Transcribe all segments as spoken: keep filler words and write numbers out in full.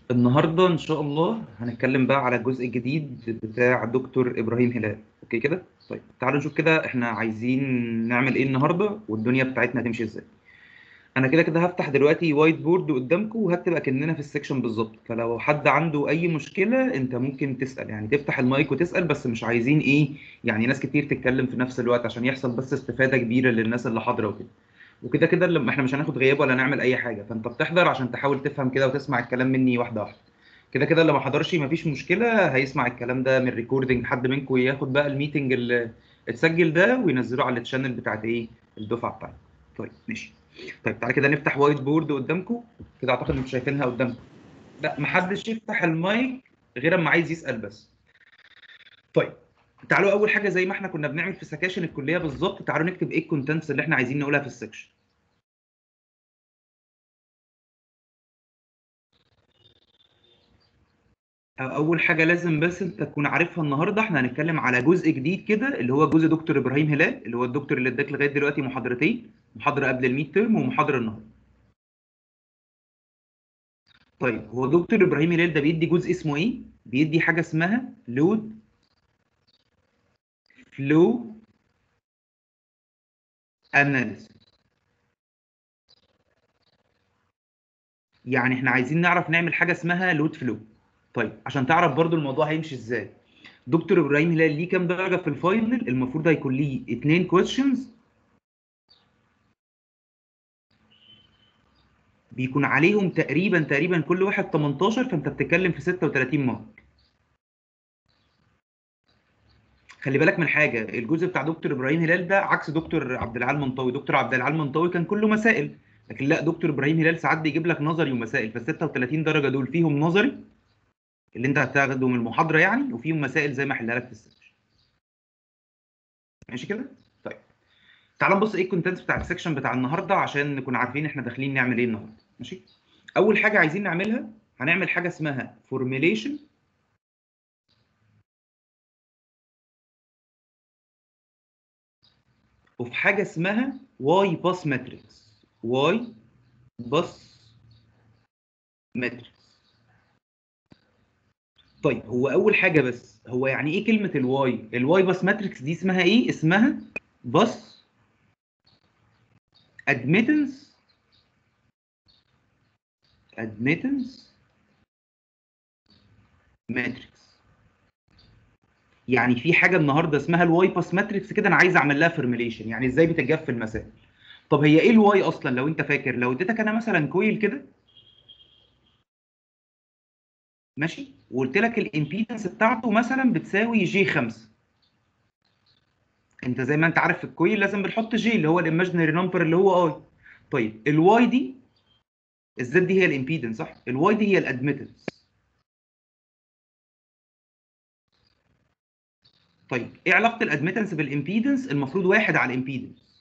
النهارده ان شاء الله هنتكلم بقى على الجزء الجديد بتاع دكتور ابراهيم هلال. اوكي كده؟ طيب تعالوا نشوف كده احنا عايزين نعمل ايه النهارده والدنيا بتاعتنا هتمشي ازاي. انا كده كده هفتح دلوقتي وايت بورد قدامكم وهكتب اكننا في السكشن بالظبط، فلو حد عنده اي مشكله انت ممكن تسال، يعني تفتح المايك وتسال، بس مش عايزين ايه يعني ناس كتير تتكلم في نفس الوقت عشان يحصل بس استفاده كبيره للناس اللي حاضره وكده. وكده كده لما احنا مش هناخد غياب ولا نعمل اي حاجه، فانت بتحضر عشان تحاول تفهم كده وتسمع الكلام مني واحده واحده. كده كده اللي ما حضرش مفيش مشكله، هيسمع الكلام ده من ريكوردنج، حد منكم ياخد بقى الميتنج اللي اتسجل ده وينزله على التشانل بتاعت ايه الدفعه بتاعتي. طيب ماشي. طيب تعالى كده نفتح وايت بورد قدامكم. كده اعتقد انتوا شايفينها قدامكم. لا محدش يفتح المايك غير اما عايز يسال بس. طيب تعالوا اول حاجه زي ما احنا كنا بنعمل في سكاشن الكليه بالظبط، تعالوا نكتب ايه الكونتنتس اللي احنا عايزين نقولها في السكشن. اول حاجه لازم بس انت تكون عارفها، النهارده احنا هنتكلم على جزء جديد كده اللي هو جزء دكتور ابراهيم هلال، اللي هو الدكتور اللي اداك لغايه دلوقتي محاضرتين، محاضره قبل الميد تيرم ومحاضره النهارده. طيب هو دكتور ابراهيم هلال ده بيدي جزء اسمه ايه؟ بيدي حاجه اسمها لود فلو اناليسيس. يعني احنا عايزين نعرف نعمل حاجه اسمها لود فلو. طيب عشان تعرف برضو الموضوع هيمشي ازاي، دكتور ابراهيم هلال ليه كام درجه في الفاينل؟ المفروض هيكون ليه اتنين كويشنز بيكون عليهم تقريبا تقريبا كل واحد تمنتاشر، فانت بتتكلم في ستة وتلاتين مارك. خلي بالك من حاجه، الجزء بتاع دكتور ابراهيم هلال ده عكس دكتور عبد العال منطوي. دكتور عبد العال منطوي كان كله مسائل، لكن لا، دكتور ابراهيم هلال ساعات بيجيب لك نظري ومسائل، فال ستة وتلاتين درجه دول فيهم نظري اللي انت هتاخده من المحاضره يعني، وفيهم مسائل زي ما احلها لك في السكشن. ماشي كده؟ طيب تعال نبص ايه الكونتنتس بتاع السكشن بتاع النهارده عشان نكون عارفين احنا داخلين نعمل ايه النهارده. ماشي. اول حاجه عايزين نعملها، هنعمل حاجه اسمها فورميليشن وفي حاجه اسمها واي باس ماتريكس. واي باس ماتريكس. طيب هو اول حاجه بس، هو يعني ايه كلمه الواي؟ الواي باس ماتريكس دي اسمها ايه؟ اسمها باس ادميتنس ادميتنس ماتريكس. يعني في حاجه النهارده اسمها الواي باس ماتريكس كده، انا عايز اعمل لها فورميليشن، يعني ازاي بتتجاب في المسائل. طب هي ايه الواي اصلا؟ لو انت فاكر، لو اديتك انا مثلا كويل كده ماشي، وقلت لك الامبيدنس بتاعته مثلا بتساوي جي خمسة، انت زي ما انت عارف في الكويل لازم بنحط جي اللي هو الايماجينري نمبر اللي هو اي. طيب الواي دي، الزد دي هي الامبيدنس صح، الواي دي هي الادميتنس. طيب ايه علاقه الادميتنس بالامبيدنس؟ المفروض واحد على الامبيدنس.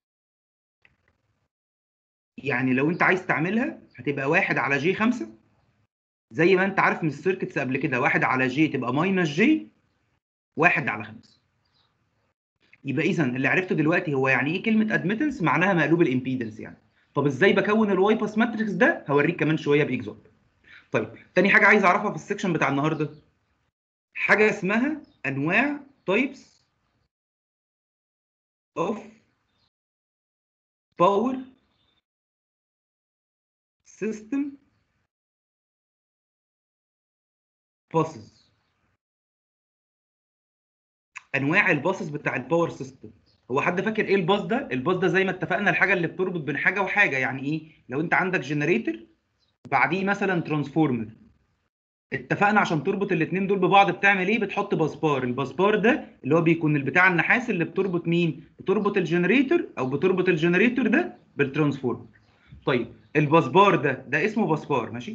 يعني لو انت عايز تعملها هتبقى واحد على جي خمسة، زي ما انت عارف من السيركتس قبل كده، واحد على جي تبقى ماينس جي واحد على خمسة. يبقى اذا اللي عرفته دلوقتي هو يعني ايه كلمه ادميتنس، معناها مقلوب الامبيدنس يعني. طب ازاي بكون الواي باس ماتريكس ده؟ هوريك كمان شويه باكزامبل. طيب تاني حاجه عايز اعرفها في السكشن بتاع النهارده، حاجه اسمها انواع تايبس اوف باور سيستم باسز. انواع الباصز بتاع الباور سيستم. هو حد فاكر ايه الباص ده؟ الباص ده زي ما اتفقنا الحاجه اللي بتربط بين حاجه وحاجه، يعني ايه؟ لو انت عندك جنريتور بعديه مثلا ترانسفورمر، اتفقنا عشان تربط الاثنين دول ببعض بتعمل ايه؟ بتحط باسبار. الباسبار ده اللي هو بيكون البتاع النحاس اللي بتربط مين؟ بتربط الجنريتور او بتربط الجنريتور ده بالترانسفورمر. طيب الباسبار ده ده اسمه باسبار ماشي.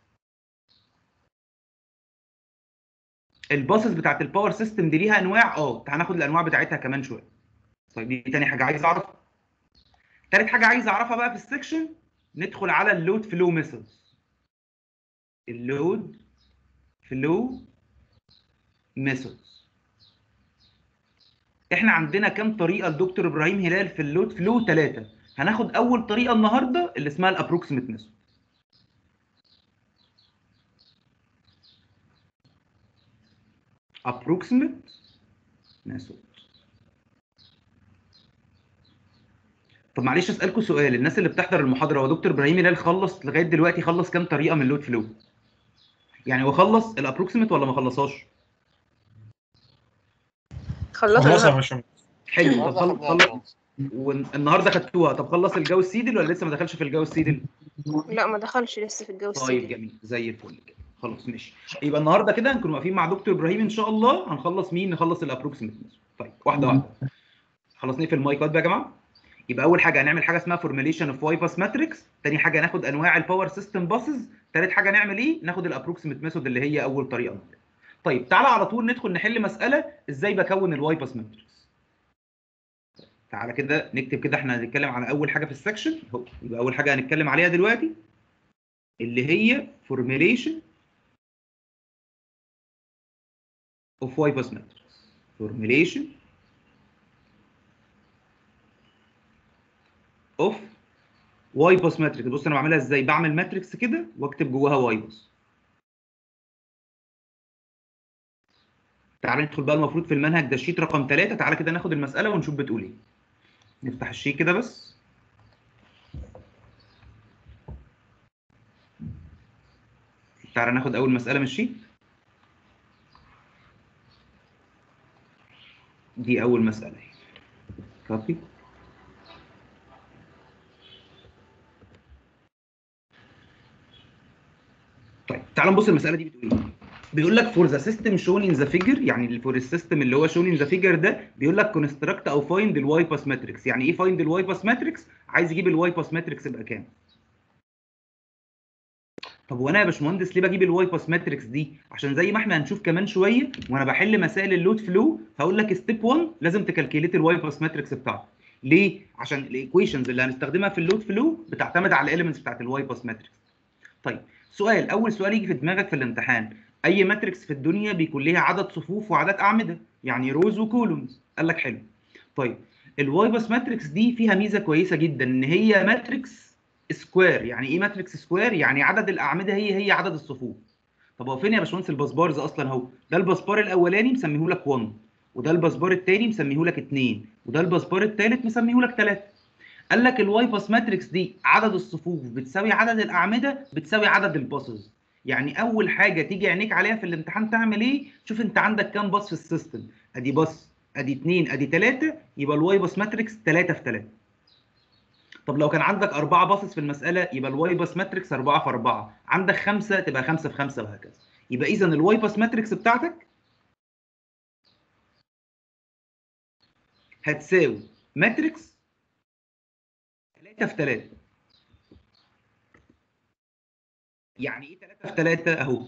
الباصز بتاعت الباور سيستم دي ليها انواع، اه هناخد الانواع بتاعتها كمان شويه. طيب دي تاني حاجه عايز اعرف. تالت حاجه عايز اعرفها بقى في السكشن، ندخل على اللود فلو ميثودز. اللود فلو ميثودز. احنا عندنا كام طريقه لدكتور ابراهيم هلال في اللود فلو؟ ثلاثه. هناخد اول طريقه النهارده اللي اسمها الابروكسيمت ميثود. approximate method. طب معلش اسالكم سؤال، الناس اللي بتحضر المحاضره، هو دكتور ابراهيم هلال خلص لغايه دلوقتي خلص كام طريقه من اللود فلو؟ يعني هو خلص الابروكسيمت ولا ما خلصهاش؟ خلصنا خلصها يا النهارده. باشمهندس. حلو. طب خل... خلص والنهارده خدتوها. طب خلص الجو السيدل ولا لسه ما دخلش في الجو السيدل؟ لا ما دخلش لسه في الجو طيب السيدل. جميل زي الفل كده. خلاص ماشي. يبقى النهارده كده هنكون واقفين مع دكتور ابراهيم ان شاء الله. هنخلص مين؟ نخلص الابروكسيمت. طيب واحده واحده. خلاص نقفل المايكات بقى يا جماعه. يبقى اول حاجه هنعمل حاجه اسمها فورميليشن اوف واي باس ماتريكس، ثاني حاجه ناخد انواع الباور سيستم باسز، ثالث حاجه نعمل ايه؟ ناخد الابروكسيمت ميثود اللي هي اول طريقه. طيب تعالى على طول ندخل نحل مساله ازاي بكون الواي باس ماتريكس. تعالى كده نكتب كده، احنا هنتكلم على اول حاجه في السكشن اهو. يبقى اول حاجه هنتكلم عليها دلوقتي اللي هي فورميليشن اوف واي باس ماتريكس. فورميليشن اوف واي باس ماتريكس. بص انا بعملها ازاي؟ بعمل ماتريكس كده واكتب جواها واي باس. تعالى ندخل بقى المفروض في المنهج ده الشيت رقم ثلاثة. تعالى كده ناخد المساله ونشوف بتقول ايه. نفتح الشيت كده بس. تعالى ناخد اول مساله من الشيت. دي اول مساله. كوبي. طيب تعالى نبص المساله دي بتقول ايه. بيقول لك فور ذا سيستم شون ان ذا فيجر، يعني فور السيستم اللي هو شون ان ذا فيجر ده بيقول لك كونستراكت او فايند الواي باس ماتريكس. يعني ايه فايند الواي باس ماتريكس؟ عايز يجيب الواي باس ماتريكس يبقى كام. طب وانا يا باشمهندس ليه بجيب الواي باس ماتريكس دي؟ عشان زي ما احنا هنشوف كمان شويه وانا بحل مسائل اللود فلو هقول لك ستيب واحد لازم تكالكيليت الواي باس ماتريكس بتاعتك. ليه؟ عشان الايكويشنز اللي هنستخدمها في اللود فلو بتعتمد على الاليمنتس بتاعت الواي باس ماتريكس. طيب سؤال، اول سؤال يجي في دماغك في الامتحان، اي ماتريكس في الدنيا بيكون ليها عدد صفوف وعدد اعمده، يعني روز وكولومز. قال لك حلو. طيب الواي باس ماتريكس دي فيها ميزه كويسه جدا ان هي ماتريكس سكوير. يعني ايه ماتريكس سكوير؟ يعني عدد الاعمده هي هي عدد الصفوف. طب هو فين يا باشمهندس الباسبارز اصلا؟ اهو ده الباسبار الاولاني مسميه لك واحد، وده الباسبار الثاني مسميه لك اتنين، وده الباسبار الثالث مسميه لك تلاتة. قال لك الواي باس ماتريكس دي عدد الصفوف بتساوي عدد الاعمده بتساوي عدد الباسز. يعني اول حاجه تيجي عينيك عليها في الامتحان تعمل ايه؟ شوف انت عندك كام باص في السيستم. ادي باص، ادي اتنين، ادي تلاتة، يبقى الواي باس ماتريكس تلاتة في تلاتة. طب لو كان عندك أربعة باصص في المسألة يبقى الواي باس ماتريكس أربعة في أربعة، عندك خمسة تبقى خمسة في خمسة وهكذا. يبقى إذا الواي باس ماتريكس بتاعتك هتساوي ماتريكس تلاتة في تلاتة. يعني إيه تلاتة في تلاتة؟ أهو.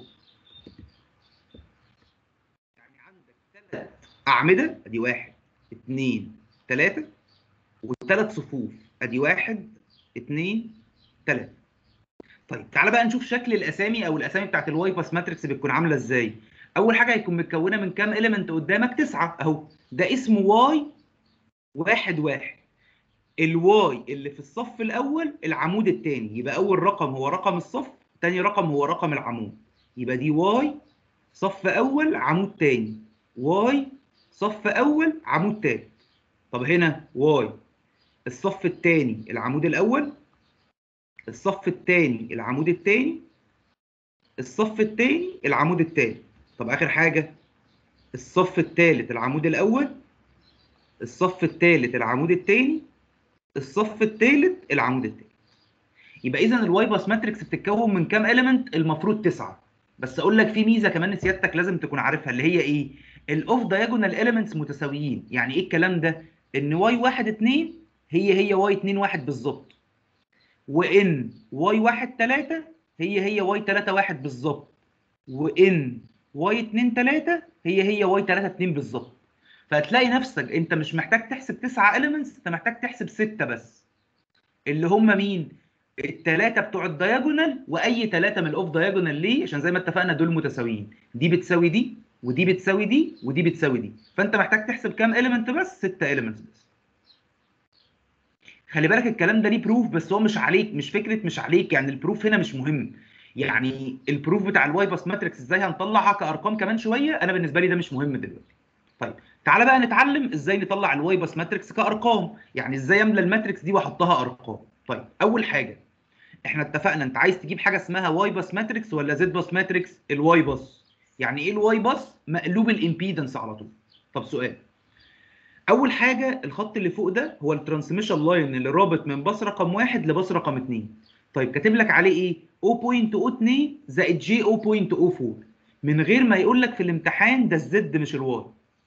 يعني عندك ثلاث أعمدة، أدي واحد، اتنين، تلاتة، وثلاث صفوف، أدي واحد، اتنين، تلاتة. طيب تعالى بقى نشوف شكل الاسامي او الاسامي بتاعت الواي باس ماتريكس بتكون عامله ازاي. اول حاجه هيكون متكونه من كام اليمنت قدامك؟ تسعه اهو. ده اسمه واي واحد واحد. الواي اللي في الصف الاول العمود الثاني، يبقى اول رقم هو رقم الصف، ثاني رقم هو رقم العمود. يبقى دي واي صف اول عمود ثاني، واي صف اول عمود ثالث. طب هنا واي الصف الثاني العمود الاول، الصف الثاني العمود الثاني، الصف الثاني العمود الثاني. طب اخر حاجه الصف الثالث العمود الاول، الصف الثالث العمود الثاني، الصف الثالث العمود الثاني. يبقى اذا الواي باس ماتريكس بتتكون من كام اليمنت؟ المفروض تسعه. بس اقول لك في ميزه كمان سيادتك لازم تكون عارفها اللي هي ايه؟ الاوف دايجونال اليمنتس متساويين. يعني ايه الكلام ده؟ ان واي واحد اتنين هي هي واي اتنين واحد بالظبط، وان واي واحد تلاتة هي هي واي تلاتة واحد بالظبط، وان واي اتنين تلاتة هي هي واي تلاتة اتنين بالظبط. فهتلاقي نفسك انت مش محتاج تحسب تسعة اليمنتس، انت محتاج تحسب ستة بس. اللي هم مين؟ الثلاثه بتوع الدايجونال واي ثلاثه من الاوف دايجونال. ليه؟ عشان زي ما اتفقنا دول متساويين، دي بتساوي دي ودي بتساوي دي ودي بتساوي دي. فانت محتاج تحسب كام اليمنت بس؟ ستة اليمنتس بس. خلي بالك الكلام ده ليه بروف، بس هو مش عليك، مش فكره مش عليك، يعني البروف هنا مش مهم. يعني البروف بتاع الواي باس ماتريكس ازاي هنطلعها كارقام كمان شويه، انا بالنسبه لي ده مش مهم دلوقتي. طيب تعالى بقى نتعلم ازاي نطلع الواي باس ماتريكس كارقام، يعني ازاي املى الماتريكس دي واحطها ارقام. طيب اول حاجه احنا اتفقنا انت عايز تجيب حاجه اسمها واي باس ماتريكس ولا زد باس ماتريكس؟ الواي باس. يعني ايه الواي باس؟ مقلوب الامبيدنس على طول. طب سؤال، اول حاجه الخط اللي فوق ده هو الترانسميشن لاين اللي رابط من باص رقم واحد لباص رقم اتنين. طيب كاتب لك عليه ايه؟ صفر فاصلة صفر اتنين زائد جي صفر فاصلة صفر اربعة، من غير ما يقول لك في الامتحان ده الزد مش الواي.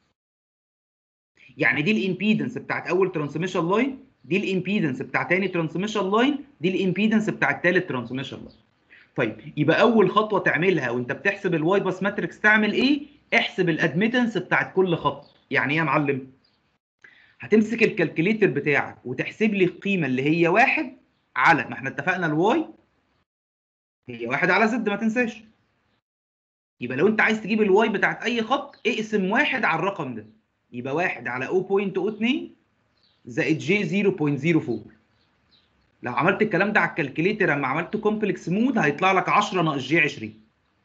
يعني دي الامبيدنس بتاعت اول ترانسميشن لاين، دي الامبيدنس بتاعت تاني ترانسميشن لاين، دي الامبيدنس بتاعت تالت ترانسميشن لاين. طيب يبقى اول خطوه تعملها وانت بتحسب الواي باس ماتريكس تعمل ايه؟ احسب الادميتنس بتاعت كل خط. يعني ايه يا معلم؟ هتمسك الكالكوليتر بتاعك وتحسب لي القيمه اللي هي واحد على، ما احنا اتفقنا الواي هي واحد على زد ما تنساش. يبقى لو انت عايز تجيب الواي بتاعت اي خط اقسم واحد على الرقم ده، يبقى واحد على صفر فاصلة صفر اتنين زائد جي صفر فاصلة صفر اربعة. لو عملت الكلام ده على الكالكوليتر لما عملت كومبلكس مود هيطلع لك عشرة ناقص جي عشرين.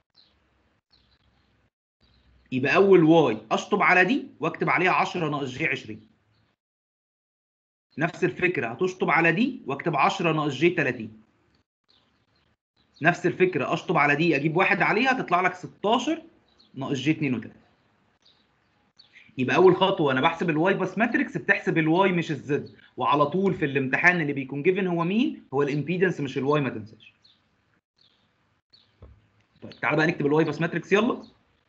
يبقى اول واي اشطب على دي واكتب عليها عشرة ناقص جي عشرين. نفس الفكره هتشطب على دي واكتب عشرة ناقص جي تلاتين. نفس الفكره اشطب على دي اجيب واحد عليها تطلع لك ستاشر ناقص جي اتنين وتلاتين. يبقى اول خطوه انا بحسب الواي باس ماتريكس بتحسب الواي مش الزد، وعلى طول في الامتحان اللي بيكون جيفن هو مين؟ هو الامبيدنس مش الواي، ما تنساش. طيب تعالى بقى نكتب الواي باس ماتريكس يلا.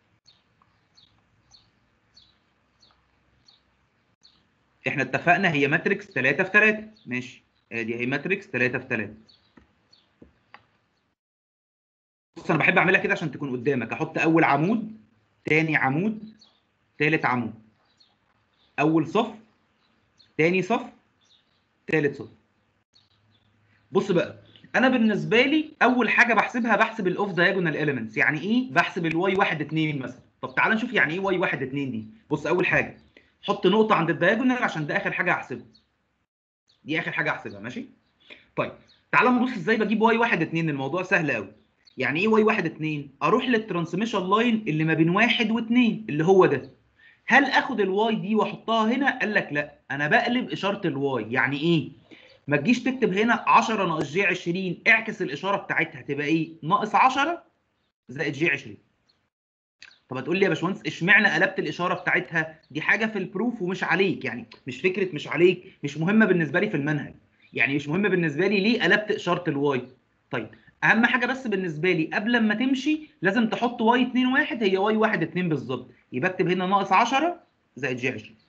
احنا اتفقنا هي ماتريكس تلاتة في تلاتة، ماشي، ادي هي ماتريكس تلاتة في تلاتة. بص انا بحب اعملها كده عشان تكون قدامك، احط اول عمود، تاني عمود، تالت عمود، اول صف، تاني صف، تالت صف. بص بقى، انا بالنسبه لي اول حاجه بحسبها بحسب الاوف دايجونال اليمنتس. يعني ايه؟ بحسب الواي واحد اتنين مثلا. طب تعال نشوف يعني ايه واي واحد اتنين دي. بص اول حاجه حط نقطه عند الدايجونال عشان ده اخر حاجه هحسبها، دي اخر حاجه هحسبها، ماشي. طيب تعال نبص ازاي بجيب واي واحد اتنين. الموضوع سهل قوي. يعني ايه واي واحد اتنين؟ اروح للترانسميشن لاين اللي ما بين واحد واتنين اللي هو ده. هل اخد الواي دي واحطها هنا؟ قال لك لا، انا بقلب اشاره الواي. يعني ايه؟ ما تجيش تكتب هنا عشرة ناقص جي عشرين، اعكس الاشاره بتاعتها تبقى ايه؟ ناقص عشرة زائد جي عشرين. طب هتقول لي يا باشمهندس اشمعنى قلبت الاشاره بتاعتها؟ دي حاجه في البروف ومش عليك، يعني مش فكره مش عليك، مش مهمه بالنسبه لي في المنهج. يعني مش مهم بالنسبه لي ليه قلبت اشاره الواي. طيب اهم حاجه بس بالنسبه لي قبل ما تمشي لازم تحط واي اتنين واحد هي واي واحد اتنين بالظبط، يبقى اكتب هنا ناقص عشرة زائد جي عشرين.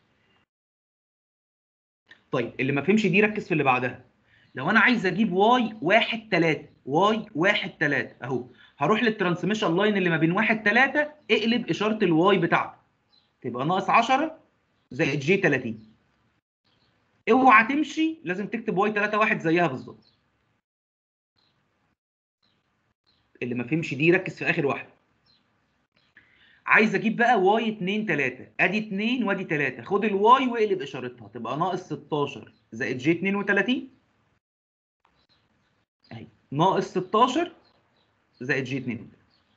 طيب اللي ما فهمش دي ركز في اللي بعدها. لو انا عايز اجيب واي واحد تلاتة، واي واحد تلاتة اهو، هروح للترانسميشن لاين اللي ما بين واحد تلاتة، اقلب اشاره الواي بتاعته تبقى ناقص عشرة زائد جي تلاتين. اوعى تمشي، لازم تكتب واي تلاتة واحد زيها بالظبط. اللي ما فهمش دي ركز في اخر واحده. عايز اجيب بقى واي اتنين تلاتة، ادي اتنين وادي تلاتة، خد الواي واقلب اشارتها تبقى ناقص ستاشر زائد جي اتنين وتلاتين اهي، ناقص ستاشر زائد جي اتنين.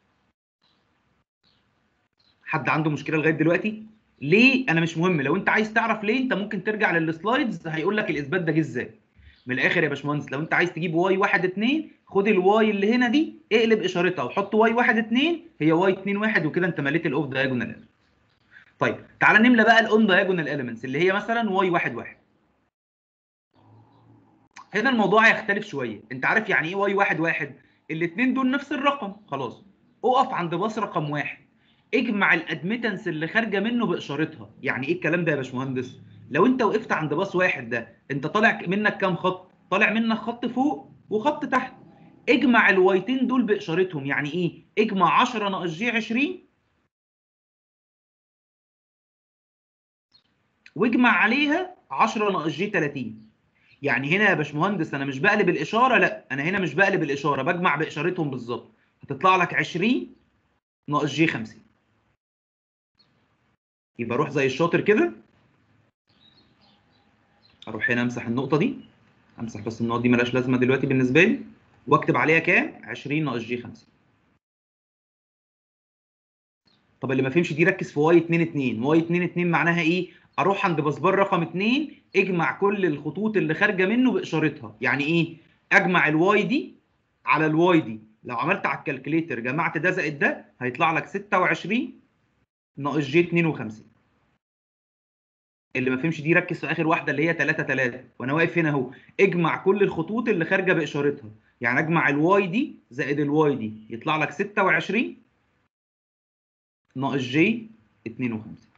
حد عنده مشكله لغايه دلوقتي؟ ليه؟ انا مش مهم، لو انت عايز تعرف ليه انت ممكن ترجع للسلايدز هيقول لك الاثبات ده جه ازاي. من الاخر يا باشمهندس، لو انت عايز تجيب واي واحد اتنين خد الواي اللي هنا دي اقلب اشارتها وحط واي واحد اتنين هي واي اتنين واحد، وكده انت مليت الاوف دايجونال. طيب تعالى نملى بقى الاون دايجونال اليمنتس اللي هي مثلا واي واحد واحد. هنا الموضوع هيختلف شويه. انت عارف يعني ايه واي واحد واحد؟ الاثنين دول نفس الرقم خلاص. اقف عند باص رقم واحد، اجمع الادميتنس اللي خارجه منه باشارتها. يعني ايه الكلام ده يا باشمهندس؟ لو انت وقفت عند باص واحد ده انت طالع منك كام خط؟ طالع منك خط فوق وخط تحت. اجمع الوايتين دول باشارتهم. يعني ايه؟ اجمع عشرة ناقص جي عشرين واجمع عليها عشرة ناقص جي تلاتين. يعني هنا يا باشمهندس انا مش بقلب الاشاره، لا انا هنا مش بقلب الاشاره، بجمع باشارتهم بالظبط. هتطلع لك عشرين ناقص جي خمسين. يبقى اروح زي الشاطر كده، اروح هنا امسح النقطه دي، امسح بس النقط دي مالهاش لازمه دلوقتي بالنسبه لي، واكتب عليها كام؟ عشرين ناقص جي خمسة. طب اللي ما فهمش دي ركز في واي اتنين اتنين. واي اتنين اتنين معناها ايه؟ اروح عند بسبار رقم اتنين اجمع كل الخطوط اللي خارجه منه باشارتها. يعني ايه؟ اجمع الواي دي على الواي دي. لو عملت على الكالكليتر جمعت ده زائد ده هيطلع لك ستة وعشرين ناقص جي اتنين وخمسين. اللي ما فهمش دي ركز في اخر واحده اللي هي تلاتة تلاتة، وانا واقف هنا اهو. اجمع كل الخطوط اللي خارجه باشارتها. يعني اجمع الواي دي زائد الواي دي يطلع لك ستة وعشرين ناقص جي اتنين وخمسين.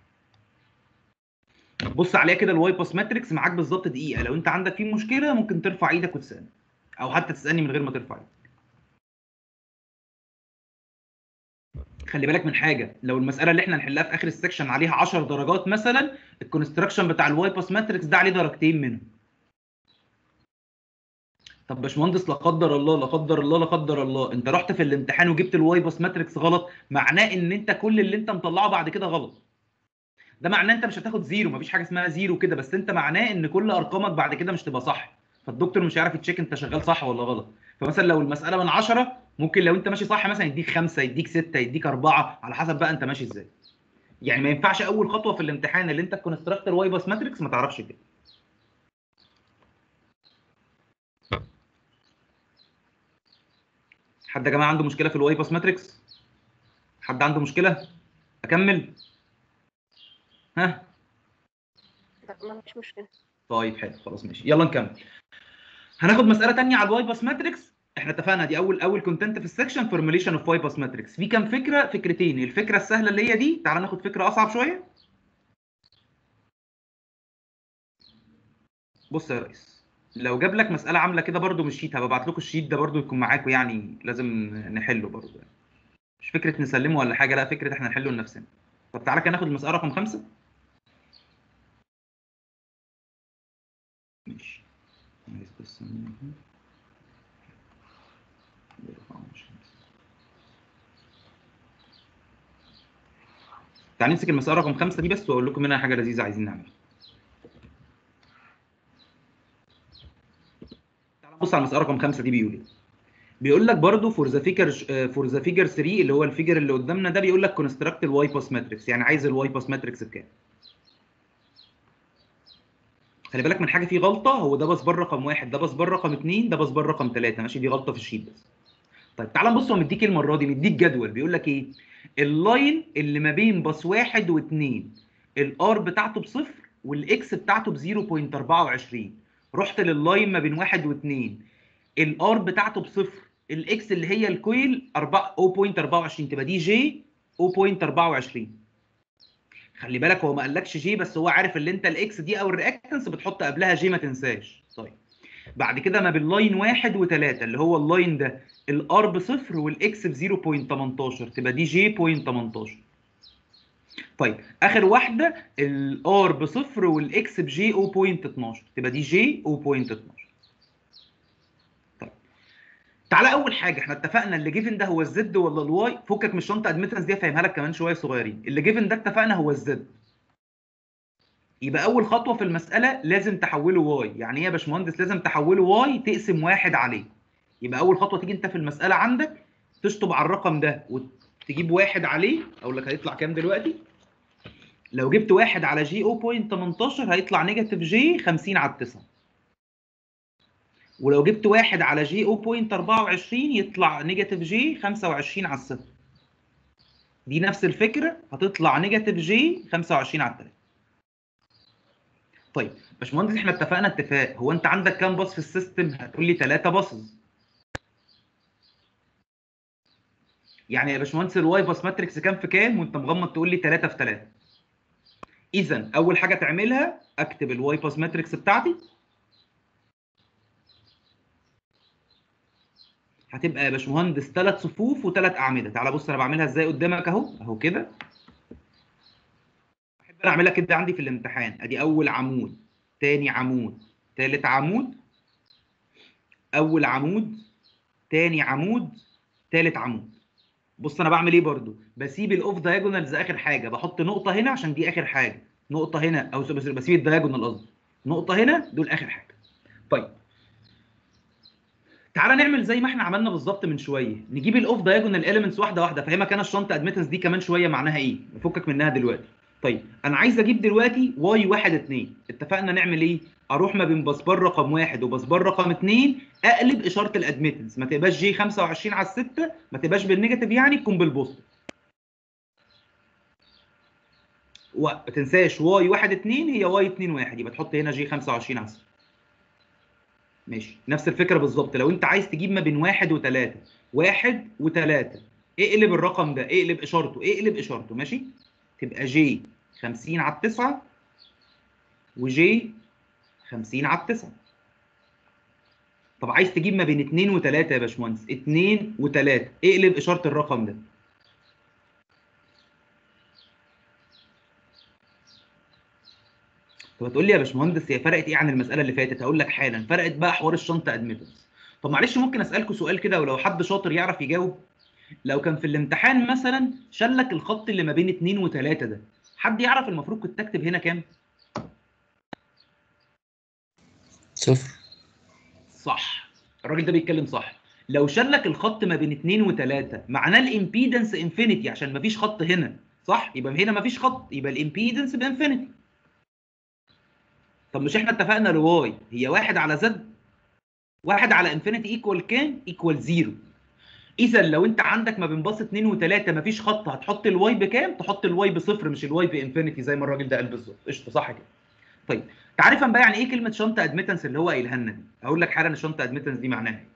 بص عليها كده الواي باس ماتريكس معاك بالظبط دقيقه. لو انت عندك فيه مشكله ممكن ترفع ايدك وتسالني، او حتى تسالني من غير ما ترفع ايدك. خلي بالك من حاجه، لو المساله اللي احنا هنحلها في اخر السكشن عليها عشر درجات مثلا، الكونستراكشن بتاع الواي باس ماتريكس ده عليه درجتين منهم. طب باشمهندس لا قدر الله لا قدر الله لا قدر الله انت رحت في الامتحان وجبت الواي باس ماتريكس غلط، معناه ان انت كل اللي انت مطلعه بعد كده غلط. ده معناه انت مش هتاخد زيرو، مفيش حاجه اسمها زيرو كده، بس انت معناه ان كل ارقامك بعد كده مش تبقى صح، فالدكتور مش هيعرف يتشيك انت شغال صح ولا غلط. فمثلا لو المساله من عشرة ممكن لو انت ماشي صح مثلا يديك خمسة، يديك ستة، يديك أربعة، على حسب بقى انت ماشي ازاي. يعني ما ينفعش اول خطوه في الامتحان اللي انت الكونستراكتور واي باس ماتريكس ما تعرفش كده. حد يا جماعه عنده مشكله في الواي باس ماتريكس؟ حد عنده مشكله؟ اكمل؟ ها؟ لا ما فيش مشكلة. طيب حلو خلاص ماشي، يلا نكمل. هناخد مساله ثانيه على الواي باس ماتريكس. احنا اتفقنا دي اول اول كونتنت في السكشن، فورميليشن اوف واي باس ماتريكس. في كام فكره؟ فكرتين. الفكره السهله اللي هي دي، تعال ناخد فكره اصعب شويه. بص يا ريس، لو جاب لك مساله عامله كده برده مش شيت، هبعت لكم الشيت ده برده يكون معاكم، يعني لازم نحله برده يعني. مش فكره نسلمه ولا حاجه، لا فكره احنا نحله لنفسنا. طب تعالى كده ناخد المساله رقم خمسة. ماشي. عايز بس تعال نمسك المساله رقم خمسة دي بس واقول لكم منها حاجه لذيذه عايزين نعملها. تعال نبص على المساله رقم خمسة دي بيقول ايه. بيقول لك برضه فور ذا فيجر فور ذا فيجر تلاتة اللي هو الفيجر اللي قدامنا ده، بيقول لك كونستراكت الواي باس ماتريكس. يعني عايز الواي باس ماتريكس بكام؟ خلي بالك من حاجه، في غلطه. هو ده بسبار رقم واحد، ده بسبار رقم اتنين، ده بسبار رقم تلاتة، ماشي؟ دي غلطه في الشيت بس. طيب تعال نبص، هو مديك المره دي مديك جدول بيقول لك ايه؟ اللاين اللي ما بين باص واحد واثنين الار بتاعته بصفر والاكس بتاعته ب صفر فاصلة أربعة وعشرين. رحت لللاين ما بين واحد واثنين الار بتاعته بصفر، الاكس اللي هي الكويل صفر فاصلة أربعة وعشرين، تبقى دي جي صفر فاصلة أربعة وعشرين. خلي بالك هو ما قالكش جي، بس هو عارف اللي انت الاكس دي او الرياكتنس بتحط قبلها جي، ما تنساش. طيب بعد كده ما بين لاين واحد وثلاثة اللي هو اللاين ده الار بصفر والاكس ب صفر فاصلة تمنتاشر، تبقى دي جي صفر فاصلة تمنتاشر. طيب اخر واحده الار بصفر والاكس بجي صفر فاصلة اتناشر، تبقى دي جي صفر فاصلة اتناشر. طيب تعالى اول حاجه، احنا اتفقنا اللي جيفن ده هو الزد ولا الواي؟ فكك من الشنطه ادمتنس دي افهمها لك كمان شويه صغيرين. اللي جيفن ده اتفقنا هو الزد، يبقى اول خطوه في المساله لازم تحوله واي. يعني ايه يا باشمهندس لازم تحوله واي؟ تقسم واحد عليه. يبقى اول خطوه تيجي انت في المساله عندك تشطب على الرقم ده وتجيب واحد عليه. اقول لك هيطلع كام دلوقتي. لو جبت واحد على جي صفر فاصلة تمنتاشر هيطلع نيجاتيف جي خمسين على التسعة. ولو جبت واحد على جي صفر فاصلة أربعة وعشرين يطلع نيجاتيف جي خمسة وعشرين على الصفر. دي نفس الفكره، هتطلع نيجاتيف جي خمسة وعشرين على التلاتة. طيب باشمهندس احنا اتفقنا اتفاق، هو انت عندك كام باص في السيستم؟ هتقول لي ثلاثة باصز. يعني يا باشمهندس الواي باس ماتريكس كام في كام وانت مغمض تقول لي ثلاثة في ثلاثة؟ اذا اول حاجه تعملها اكتب الواي باس ماتريكس بتاعتي. هتبقى يا باشمهندس ثلاث صفوف وثلاث اعمده. تعالى بص انا بعملها ازاي قدامك اهو اهو كده. بحب انا اعملها كده عندي في الامتحان. ادي اول عمود، ثاني عمود، ثالث عمود، اول عمود، ثاني عمود، ثالث عمود. بص انا بعمل ايه برضو؟ بسيب الاوف دايجونالز اخر حاجه، بحط نقطه هنا عشان دي اخر حاجه، نقطه هنا، او بسيب الدايجونال قصدي، نقطه هنا، دول اخر حاجه. طيب تعالى نعمل زي ما احنا عملنا بالظبط من شويه، نجيب الاوف دايجونال اليمنتس واحده واحده. فاهمك انا الشنط ادميتنس دي كمان شويه معناها ايه، نفكك منها دلوقتي. طيب انا عايز اجيب دلوقتي واي واحد اتنين، اتفقنا نعمل ايه؟ اروح ما بين بسبار رقم واحد وبسبار رقم اتنين، اقلب اشاره الادميتنس، ما تبقاش جي خمسة وعشرين على الستة، ما تبقاش بالنيجاتيف يعني، تكون بالبوزيتيف. وما تنساش واي واحد اتنين هي واي اتنين واحد، يبقى تحط هنا جي خمسة وعشرين على الستة. ماشي، نفس الفكره بالظبط. لو انت عايز تجيب ما بين واحد وثلاثة، واحد وثلاثة، اقلب الرقم ده، اقلب اشارته، اقلب اشارته، ماشي؟ تبقى جي خمسين على التسعة وجي خمسين على التسعة. طب عايز تجيب ما بين اتنين وثلاثة يا باشمهندس، اتنين وثلاثة، اقلب اشاره الرقم ده. طب هتقول لي يا باشمهندس هي فرقت ايه عن المساله اللي فاتت؟ هقول لك حالا، فرقت بقى حوار الشنطه ادميتنس. طب معلش ممكن اسالكم سؤال كده، ولو حد شاطر يعرف يجاوب؟ لو كان في الامتحان مثلا شلك الخط اللي ما بين اتنين وتلاتة ده، حد يعرف المفروض كنت اكتب هنا كام؟ صفر. صح، الراجل ده بيتكلم صح. لو شلك الخط ما بين اتنين وتلاتة معناه الامبيدنس انفينيتي، عشان مفيش خط هنا، صح؟ يبقى هنا مفيش خط، يبقى الامبيدنس بانفينيتي. طب مش احنا اتفقنا الواي هي واحد على زد؟ واحد على انفينيتي ايكوال كام؟ ايكوال زيرو. اذا لو انت عندك ما بين باص اتنين وتلاتة مفيش خط، هتحط الواي بكام؟ تحط الواي بصفر، مش الواي بانفينيتي زي ما الراجل ده قال بالظبط. قشطه، صح كده. طيب تعرفا بقى يعني ايه كلمه شنطه ادميتنس اللي هو قايلها لنا دي؟ هقول لك حالا الشنطه ادميتنس دي معناها ايه.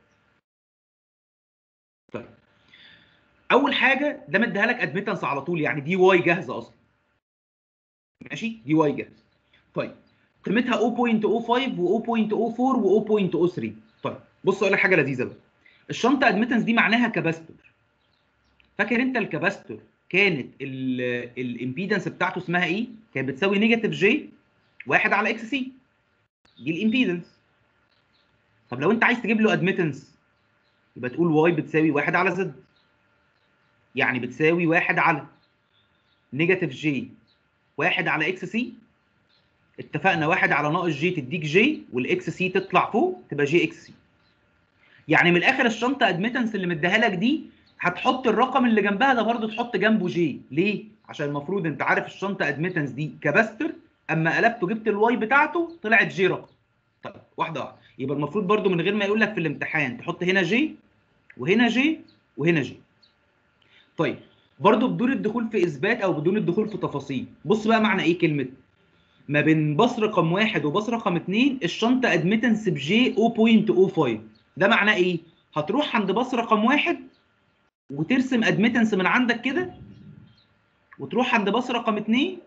طيب اول حاجه ده مديها لك ادميتنس على طول، يعني دي واي جاهزه اصلا، ماشي؟ دي واي جاهزه. طيب قيمتها صفر فاصلة صفر خمسة و صفر فاصلة صفر أربعة و صفر فاصلة صفر تلاتة. طيب بص اقول لك حاجه لذيذه بقى. الشنطه ادميتنس دي معناها كاباستور. فاكر انت الكاباستور كانت الامبيدنس بتاعته اسمها ايه؟ كانت بتساوي نيجاتيف جي واحد على اكس سي، دي الامبيدنس. طب لو انت عايز تجيب له ادميتنس يبقى تقول واي بتساوي واحد على زد، يعني بتساوي واحد على نيجاتيف جي واحد على اكس سي. اتفقنا واحد على ناقص جي تديك جي، والاكس سي تطلع فوق تبقى جي اكس سي. يعني من الاخر الشنطه ادميتنس اللي مديها لك دي هتحط الرقم اللي جنبها ده برضه تحط جنبه جي. ليه؟ عشان المفروض انت عارف الشنطه ادميتنس دي كباستر، اما قلبته جبت الواي بتاعته طلعت جي رقم. طيب واحده واحده، يبقى المفروض برضه من غير ما يقول لك في الامتحان تحط هنا جي وهنا جي وهنا جي. طيب برضه بدون الدخول في اثبات او بدون الدخول في تفاصيل، بص بقى معنى ايه كلمه ما بين باص رقم واحد وباص رقم اتنين الشنطه ادميتنس بجي صفر فاصلة صفر خمسة. ده معناه ايه؟ هتروح عند باص رقم واحد وترسم ادميتنس من عندك كده، وتروح عند باص رقم اتنين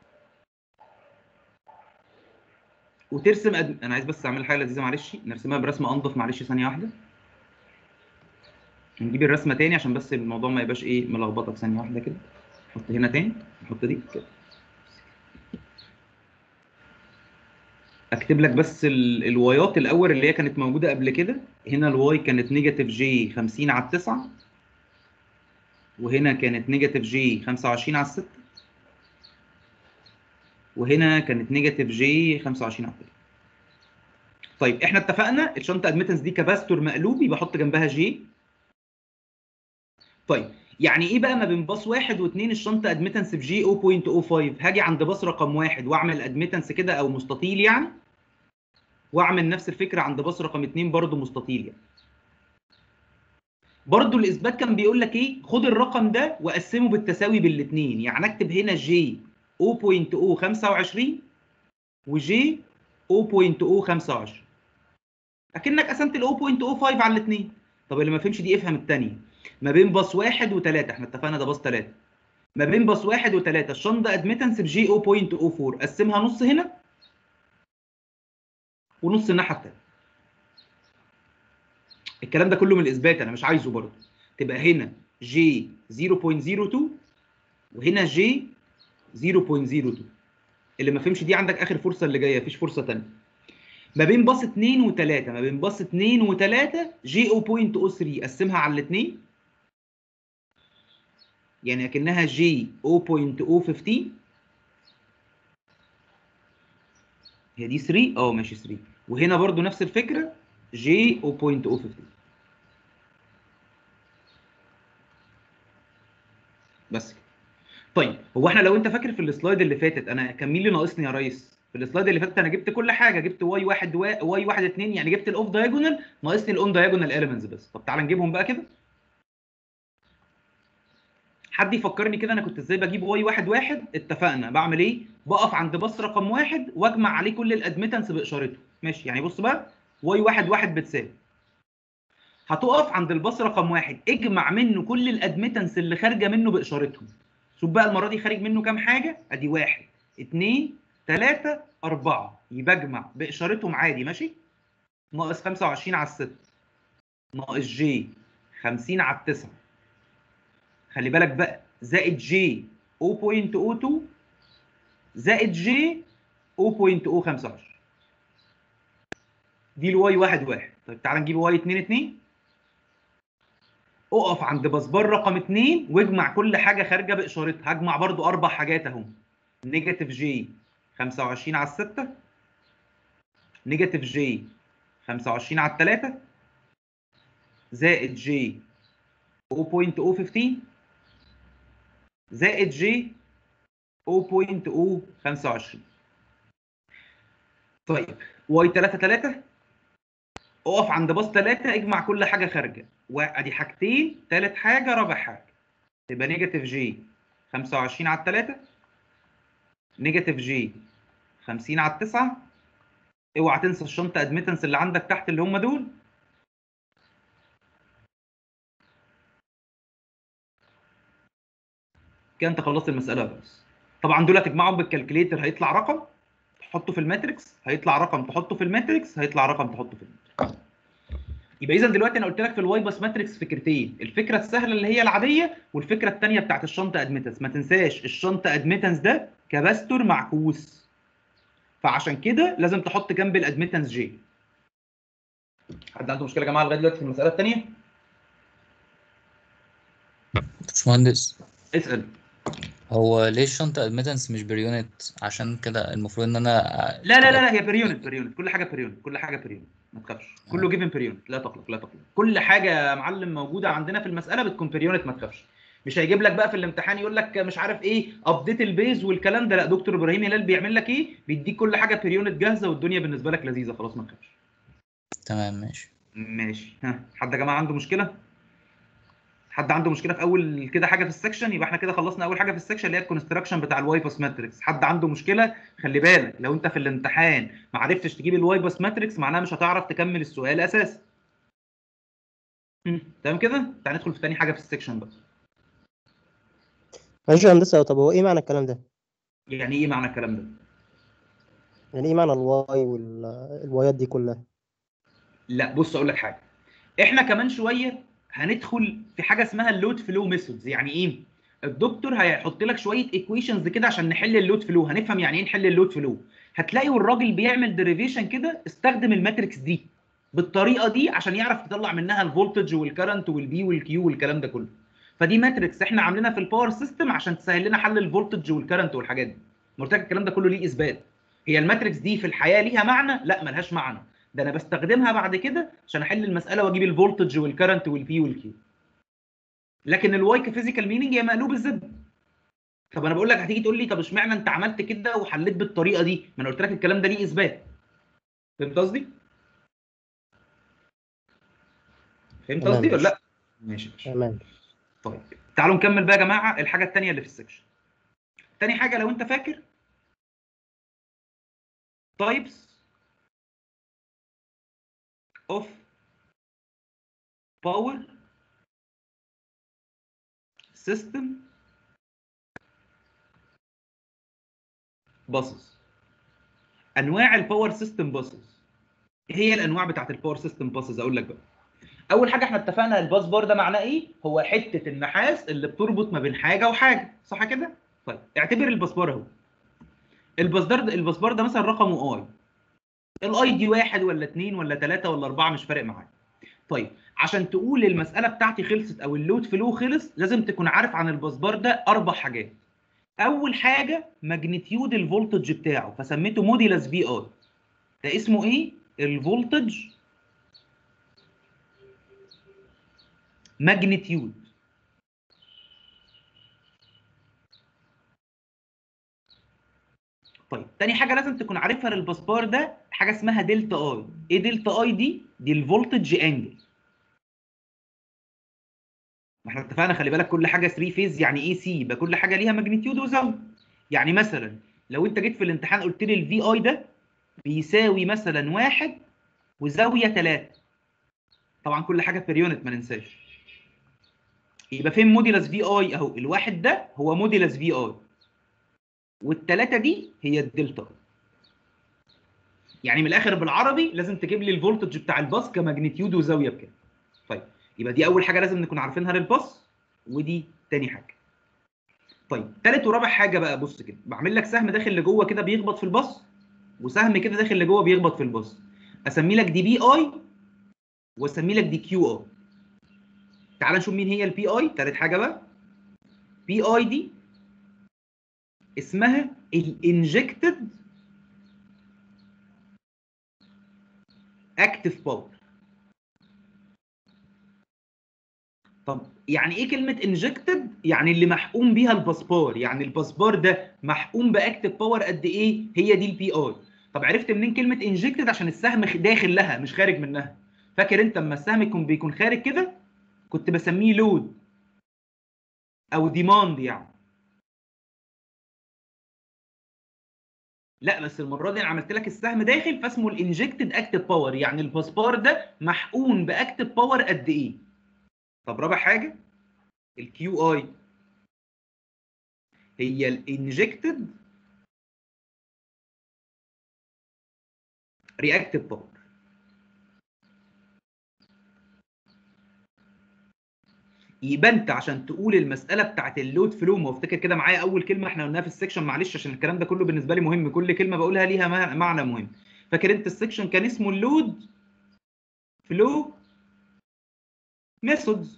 وترسم أد... انا عايز بس اعمل حاجه لذيذه، معلش نرسمها برسمه انضف، معلش ثانيه واحده. نجيب الرسمه تاني عشان بس الموضوع ما يبقاش ايه ملخبطك. ثانيه واحده كده، نحط هنا تاني، نحط دي كده. اكتب لك بس ال... الوايات الاول اللي هي كانت موجوده قبل كده. هنا الواي كانت نيجاتيف جي خمسين على التسعة، وهنا كانت نيجاتيف جي خمسة وعشرين على الستة، وهنا كانت نيجاتيف جي خمسة وعشرين على التلاتة. طيب احنا اتفقنا الشنطه ادميتنس دي كباستور مقلوب، يبقى احط جنبها جي. طيب يعني ايه بقى ما بين باص واحد واثنين الشنطه ادميتنس بجي صفر فاصلة صفر خمسة؟ هاجي عند باص رقم واحد واعمل ادميتنس كده او مستطيل يعني، واعمل نفس الفكره عند باص رقم اتنين برضه مستطيل يعني. برضه الاثبات كان بيقول لك ايه؟ خد الرقم ده وقسمه بالتساوي بالاثنين، يعني اكتب هنا جي صفر فاصلة صفر خمسة وعشرين وجي صفر فاصلة صفر خمسة وعشرين، اكنك قسمت ال صفر فاصلة صفر خمسة على الاثنين. طب اللي ما فهمش دي افهم الثانيه. ما بين باص واحد وثلاثه، احنا اتفقنا ده باص ثلاثه، ما بين باص واحد وثلاثه الشنطه ادميتنس بجي صفر فاصلة صفر أربعة، قسمها نص هنا ونص الناحيه الثانيه. الكلام ده كله من الاثبات، انا مش عايزه برضه. تبقى هنا جي صفر فاصلة صفر اتنين وهنا جي صفر فاصلة صفر اتنين. اللي ما فهمش دي عندك اخر فرصه اللي جايه، مفيش فرصه ثانيه. ما بين باص اتنين و3، ما بين باص اتنين و3 جي صفر فاصلة صفر تلاتة قسمها على الاثنين، يعني اكنها جي صفر فاصلة صفر خمستاشر. هي دي تلاتة، اه ماشي تلاتة. وهنا برضو نفس الفكره جي صفر فاصلة صفر خمستاشر. بس كده. طيب هو احنا لو انت فاكر في السلايد اللي فاتت انا كان مين اللي ناقصني يا ريس؟ في السلايد اللي فاتت انا جبت كل حاجه، جبت واي واحد واي واحد اتنين، يعني جبت الاوف دايجونال، ناقصني الاون دايجونال اليمنتس بس. طب تعالى نجيبهم بقى كده. حد يفكرني كده انا كنت ازاي بجيب واي واحد واحد؟ اتفقنا بعمل ايه؟ بقف عند باص رقم واحد واجمع عليه كل الادمتنس باشارته. ماشي، يعني بص بقى، واي واحد واحد بتساوي، هتقف عند الباص رقم واحد اجمع منه كل الادمتنس اللي خارجه منه باشارتهم. شوف بقى المره دي خارج منه كام حاجه، ادي واحد اتنين تلاته اربعه، يبقى اجمع باشارتهم عادي. ماشي، ناقص خمسة وعشرين على الستة، ناقص جي خمسين على التسعة، خلي بالك بقى، زائد جي صفر فاصلة صفر اتنين زائد جي صفر فاصلة صفر خمسة عشر. دي الواي واحد واحد. طيب تعالى نجيب واي اتنين اتنين. اقف عند بسبار رقم اتنين واجمع كل حاجه خارجه باشارتها. هجمع برضو اربع حاجات اهو، نيجاتيف جي خمسة وعشرين على الستة، نيجاتيف جي خمسة وعشرين على التلاتة، زائد جي صفر فاصلة صفر خمستاشر، زائد جي صفر فاصلة صفر خمسة وعشرين. طيب واي تلاتة تلاتة، اقف عند باص تلاتة اجمع كل حاجه خارجه، وادي حاجتين، تالت حاجه، رابع حاجه، تبقى نيجاتيف جي خمسة وعشرين على التلاتة، نيجاتيف جي خمسين على التسعة. اوعى تنسى الشنطه ادميتنس اللي عندك تحت اللي هم دول. كده انت خلصت المساله بس. طبعا دول هتجمعهم بالكالكليتر هيطلع رقم تحطه في الماتريكس، هيطلع رقم تحطه في الماتريكس، هيطلع رقم تحطه في الماتريكس. يبقى اذا دلوقتي انا قلت لك في الواي باس ماتريكس فكرتين، الفكره السهله اللي هي العاديه، والفكره الثانيه بتاعت الشنطه ادميتنس. ما تنساش الشنطه ادميتنس ده كباستور معكوس، فعشان كده لازم تحط جنب الادميتنس جي. حد عنده مشكله يا جماعه لغايه دلوقتي في المساله الثانيه؟ باشمهندس، اسال. هو ليه الشنطة ادميتنس مش بريونت؟ عشان كده المفروض ان انا لا لا لا لا، هي بريونت بريونت، كل حاجه بريونت، كل حاجه بريونت، ما تخافش، كله جيفن بريونت، لا تقلق لا تقلق. كل حاجه يا معلم موجوده عندنا في المساله بتكون بريونت، ما تخافش. مش هيجيب لك بقى في الامتحان يقول لك مش عارف ايه ابديت البيز والكلام ده، لا، دكتور ابراهيم هلال بيعمل لك ايه؟ بيديك كل حاجه بريونت جاهزه والدنيا بالنسبه لك لذيذه خلاص، ما تخافش. تمام ماشي. ماشي، ها، حد يا جماعه عنده مشكله؟ حد عنده مشكله في اول كده حاجه في السكشن؟ يبقى احنا كده خلصنا اول حاجه في السكشن اللي هي الكونستراكشن بتاع الواي باس ماتريكس. حد عنده مشكله؟ خلي بالك لو انت في الامتحان ما عرفتش تجيب الواي باس ماتريكس معناها مش هتعرف تكمل السؤال اساسا. تمام كده، تعال ندخل في تاني حاجه في السكشن بقى. معلش يا هندسة، طب هو ايه معنى الكلام ده؟ يعني ايه معنى الكلام ده؟ يعني ايه معنى الواي والوايات دي كلها؟ لا بص اقول لك حاجه، احنا كمان شويه هندخل في حاجه اسمها اللود فلو ميثودز. يعني ايه؟ الدكتور هيحط لك شويه ايكويشنز كده عشان نحل اللود فلو، هنفهم يعني ايه نحل اللود فلو. هتلاقي والراجل بيعمل ديريفيشن كده استخدم الماتريكس دي بالطريقه دي عشان يعرف يطلع منها الفولتج والكرنت والبي والكيو والكلام ده كله. فدي ماتريكس احنا عاملينها في الباور سيستم عشان تسهل لنا حل الفولتج والكرنت والحاجات دي. قلت لك الكلام ده كله ليه اثبات. هي الماتريكس دي في الحياه ليها معنى؟ لا ملهاش معنى، ده انا بستخدمها بعد كده عشان احل المساله واجيب الفولتج والكرنت والبي والكيو. لكن الواي كفيزيكال مينينج هي مقلوب الزد. طب انا بقول لك هتيجي تقول لي طب اشمعنى انت عملت كده وحليت بالطريقه دي؟ ما انا قلت لك الكلام ده ليه اثبات. فهمت قصدي؟ فهمت تمام قصدي ولا ماشي. لا؟ ماشي ماشي. تمام. طيب تعالوا نكمل بقى يا جماعه الحاجه الثانيه اللي في السكشن. تاني حاجه لو انت فاكر، types of power system buses. انواع الباور سيستم باسز. ايه هي الانواع بتاعت الباور سيستم باسز؟ اقول لك بقى. اول حاجه احنا اتفقنا الباس بار ده معناه ايه؟ هو حته النحاس اللي بتربط ما بين حاجه وحاجه، صح كده؟ طيب اعتبر الباس بار اهو. الباس ده الباس بار ده مثلا رقمه اي، الاي دي واحد ولا اتنين ولا تلاته ولا اربعه مش فارق معايا. طيب عشان تقول المساله بتاعتي خلصت او اللود فلو خلص لازم تكون عارف عن الباس بار ده اربع حاجات. اول حاجه ماجنتيود الفولتج بتاعه، فسميته موديلس في اي. ده اسمه ايه؟ الفولتج ماجنتيود. طيب تاني حاجه لازم تكون عارفها للبسبار ده حاجه اسمها دلتا اي. ايه دلتا اي دي؟ دي الفولتج انجل. ما احنا اتفقنا خلي بالك كل حاجه ثري فيز يعني اي سي، يبقى كل حاجه ليها ماجنتيود وزاويه. يعني مثلا لو انت جيت في الامتحان قلت لي الفي اي ده بيساوي مثلا واحد وزاويه ثلاثة، طبعا كل حاجه بير يونت ما ننساش، يبقى فين موديلس في اي؟ اهو الواحد ده هو موديلس في اي، والثلاثه دي هي الدلتا. يعني من الاخر بالعربي لازم تجيب لي الفولتج بتاع الباص كماجنتيود وزاويه بكام. طيب يبقى دي اول حاجه لازم نكون عارفينها للباص، ودي تاني حاجه. طيب تالت ورابع حاجه بقى، بص كده بعمل لك سهم داخل لجوه كده بيخبط في الباص، وسهم كده داخل لجوه بيخبط في الباص، اسمي لك دي بي اي واسمي لك دي كيو اي. تعال نشوف مين هي البي اي. تالت حاجه بقى، بي اي دي اسمها الانجكتد اكتف باور. طب يعني ايه كلمه انجكتد؟ يعني اللي محقوم بيها الباسبار، يعني الباسبار ده محقوم باكتف باور قد ايه؟ هي دي البي اي. طب عرفت منين كلمه انجكتد؟ عشان السهم داخل لها مش خارج منها. فاكر انت لما السهم يكون بيكون خارج كده كنت بسميه لود او ديماند يعني. لا بس المره دي انا عملت لك السهم داخل فاسمه الانجكتد اكتف باور، يعني الباسبار ده محقون باكتف باور قد ايه. طب رابع حاجه الكيو اي هي الانجكتد رياكتيف باور. يبقى انت عشان تقول المساله بتاعت اللود فلو، ما افتكر كده معايا اول كلمه احنا قلناها في السكشن، معلش عشان الكلام ده كله بالنسبه لي مهم، كل كلمه بقولها ليها معنى مهم. فاكر انت السكشن كان اسمه اللود فلو ميثودز.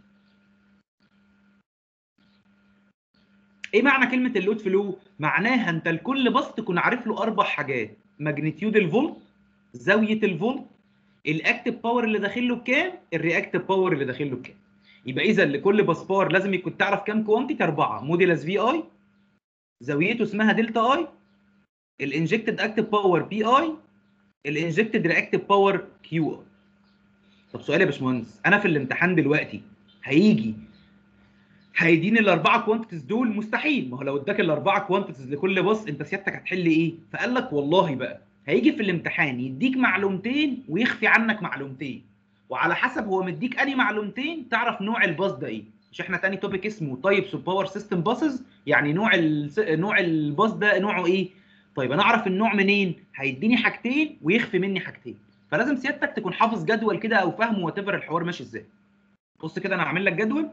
ايه معنى كلمه اللود فلو؟ معناها انت لكل باص تكون عارف له اربع حاجات: ماجنتيود الفولت، زاويه الفولت، الاكتف باور اللي داخل له بكام، الرياكتيف باور اللي داخل له بكام. يبقى اذا لكل باسبار لازم يكون تعرف كام كوانتيتي؟ اربعه: موديلس في اي، زاويته اسمها دلتا اي، الانجكتد اكتف باور بي اي، الانجكتد رياكتيف باور كيو اي. طب سؤال يا باشمهندس، انا في الامتحان دلوقتي هيجي هيديني الاربعه كوانتيتيز دول؟ مستحيل. ما هو لو اداك الاربعه كوانتيتيز لكل باص انت سيادتك هتحل ايه؟ فقال لك والله بقى هيجي في الامتحان يديك معلومتين ويخفي عنك معلومتين، وعلى حسب هو مديك انهي معلومتين تعرف نوع الباص ده ايه. مش احنا تاني توبيك اسمه تايبس اوف باور سيستم باسز، يعني نوع الس... نوع الباص ده نوعه ايه؟ طيب انا اعرف النوع منين؟ هيديني حاجتين ويخفي مني حاجتين، فلازم سيادتك تكون حافظ جدول كده او فاهمه وات ايفر الحوار ماشي ازاي. بص كده انا هعمل لك جدول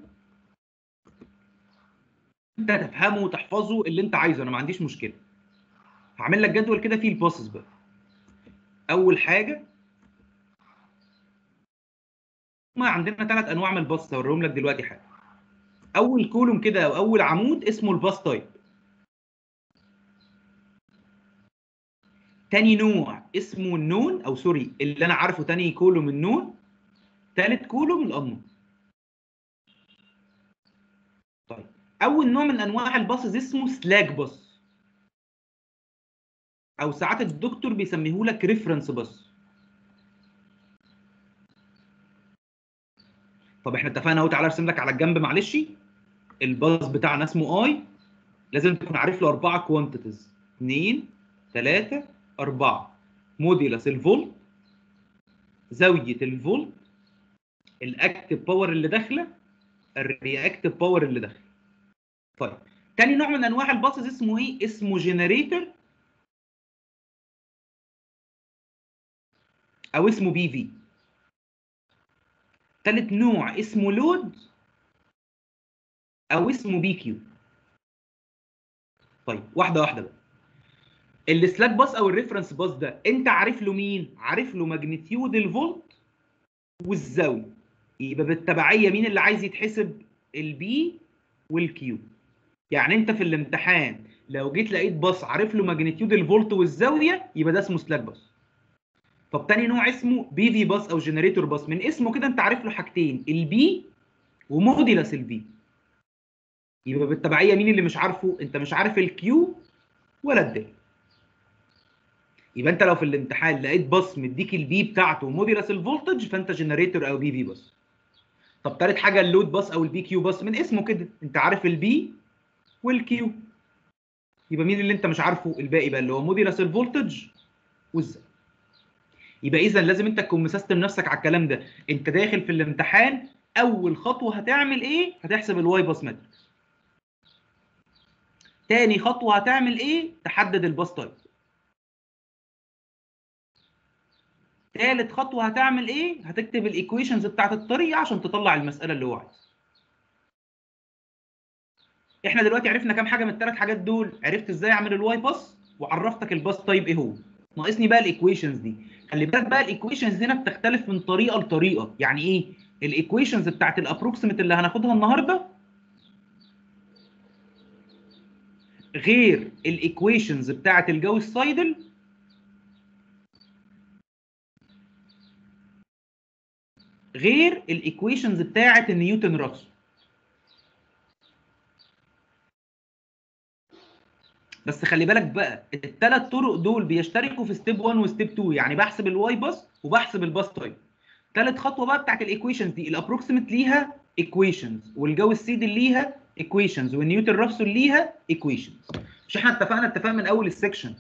انت تفهمه وتحفظه اللي انت عايزه، انا ما عنديش مشكله. هعمل لك جدول كده فيه الباسز بقى. اول حاجه ما عندنا ثلاث انواع من الباص هوريهم لك دلوقتي حاجه. اول كولوم كده او اول عمود اسمه الباص تايب. تاني نوع اسمه النون، او سوري اللي انا عارفه تاني كولوم النون، ثالث كولوم الانون. طيب اول نوع من انواع الباصز اسمه سلاك باص، او ساعات الدكتور بيسميه لك ريفرنس باص. طب احنا اتفقنا اهو، تعالى ارسم لك على الجنب معلش. الباص بتاعنا اسمه اي، لازم تكون عارف له اربعه كوانتيتيز: اتنين تلاته اربعه: موديلس الفولت، زاويه الفولت، الاكتف باور اللي داخله، الرياكتيف باور اللي داخله. طيب تاني نوع من انواع الباصز اسمه ايه؟ اسمه جنريتور او اسمه بي في. تالت نوع اسمه لود او اسمه بي كيو. طيب واحده واحده بقى. السلاك باص او الريفرنس باص ده انت عارف له مين؟ عارف له ماجنتيود الفولت والزاويه، يبقى بالتبعيه مين اللي عايز يتحسب؟ البي والكيو. يعني انت في الامتحان لو جيت لقيت باص عارف له ماجنتيود الفولت والزاويه يبقى ده اسمه سلاك باص. طب تاني نوع اسمه بي في باص او جنريتور باص، من اسمه كده انت عارف له حاجتين: البي وموديلس البي. يبقى بالتبعيه مين اللي مش عارفه؟ انت مش عارف الكيو ولا الدل. يبقى انت لو في الامتحان لقيت باص مديك البي بتاعته موديلس الفولتج فانت جنريتور او بي في باص. طب تالت حاجه اللود باص او البي كيو باص، من اسمه كده انت عارف البي والكيو، يبقى مين اللي انت مش عارفه؟ الباقي بقى اللي هو موديلس الفولتج والزد. يبقى اذا لازم انت تكون مسيستم نفسك على الكلام ده. انت داخل في الامتحان اول خطوه هتعمل ايه؟ هتحسب الواي باس ماتريكس. تاني خطوه هتعمل ايه؟ تحدد الباس تايب. تالت خطوه هتعمل ايه؟ هتكتب الايكويشنز بتاعت الطريقه عشان تطلع المساله اللي هو عايزها. احنا دلوقتي عرفنا كام حاجه من الثلاث حاجات دول. عرفت ازاي اعمل الواي باس وعرفتك الباس تايب ايه هو. ناقصني بقى الايكويشنز دي. خلي بالك بقى الايكويشنز هنا بتختلف من طريقه لطريقه. يعني ايه؟ الايكويشنز بتاعت الابروكسيمت اللي هناخدها النهارده غير الايكويشنز بتاعت الجاوس سايدل غير الايكويشنز بتاعت النيوتن رافسون. بس خلي بالك بقى الثلاث طرق دول بيشتركوا في ستيب واحد وستيب اتنين. يعني بحسب الواي باس وبحسب الباس تايب. ثالث خطوه بقى بتاعت الايكويشنز دي، الابروكسيمت ليها ايكويشنز والجاوس سيدل ليها ايكويشنز والنيوتن رافسون ليها ايكويشنز. مش احنا اتفقنا اتفاق من اول السكشن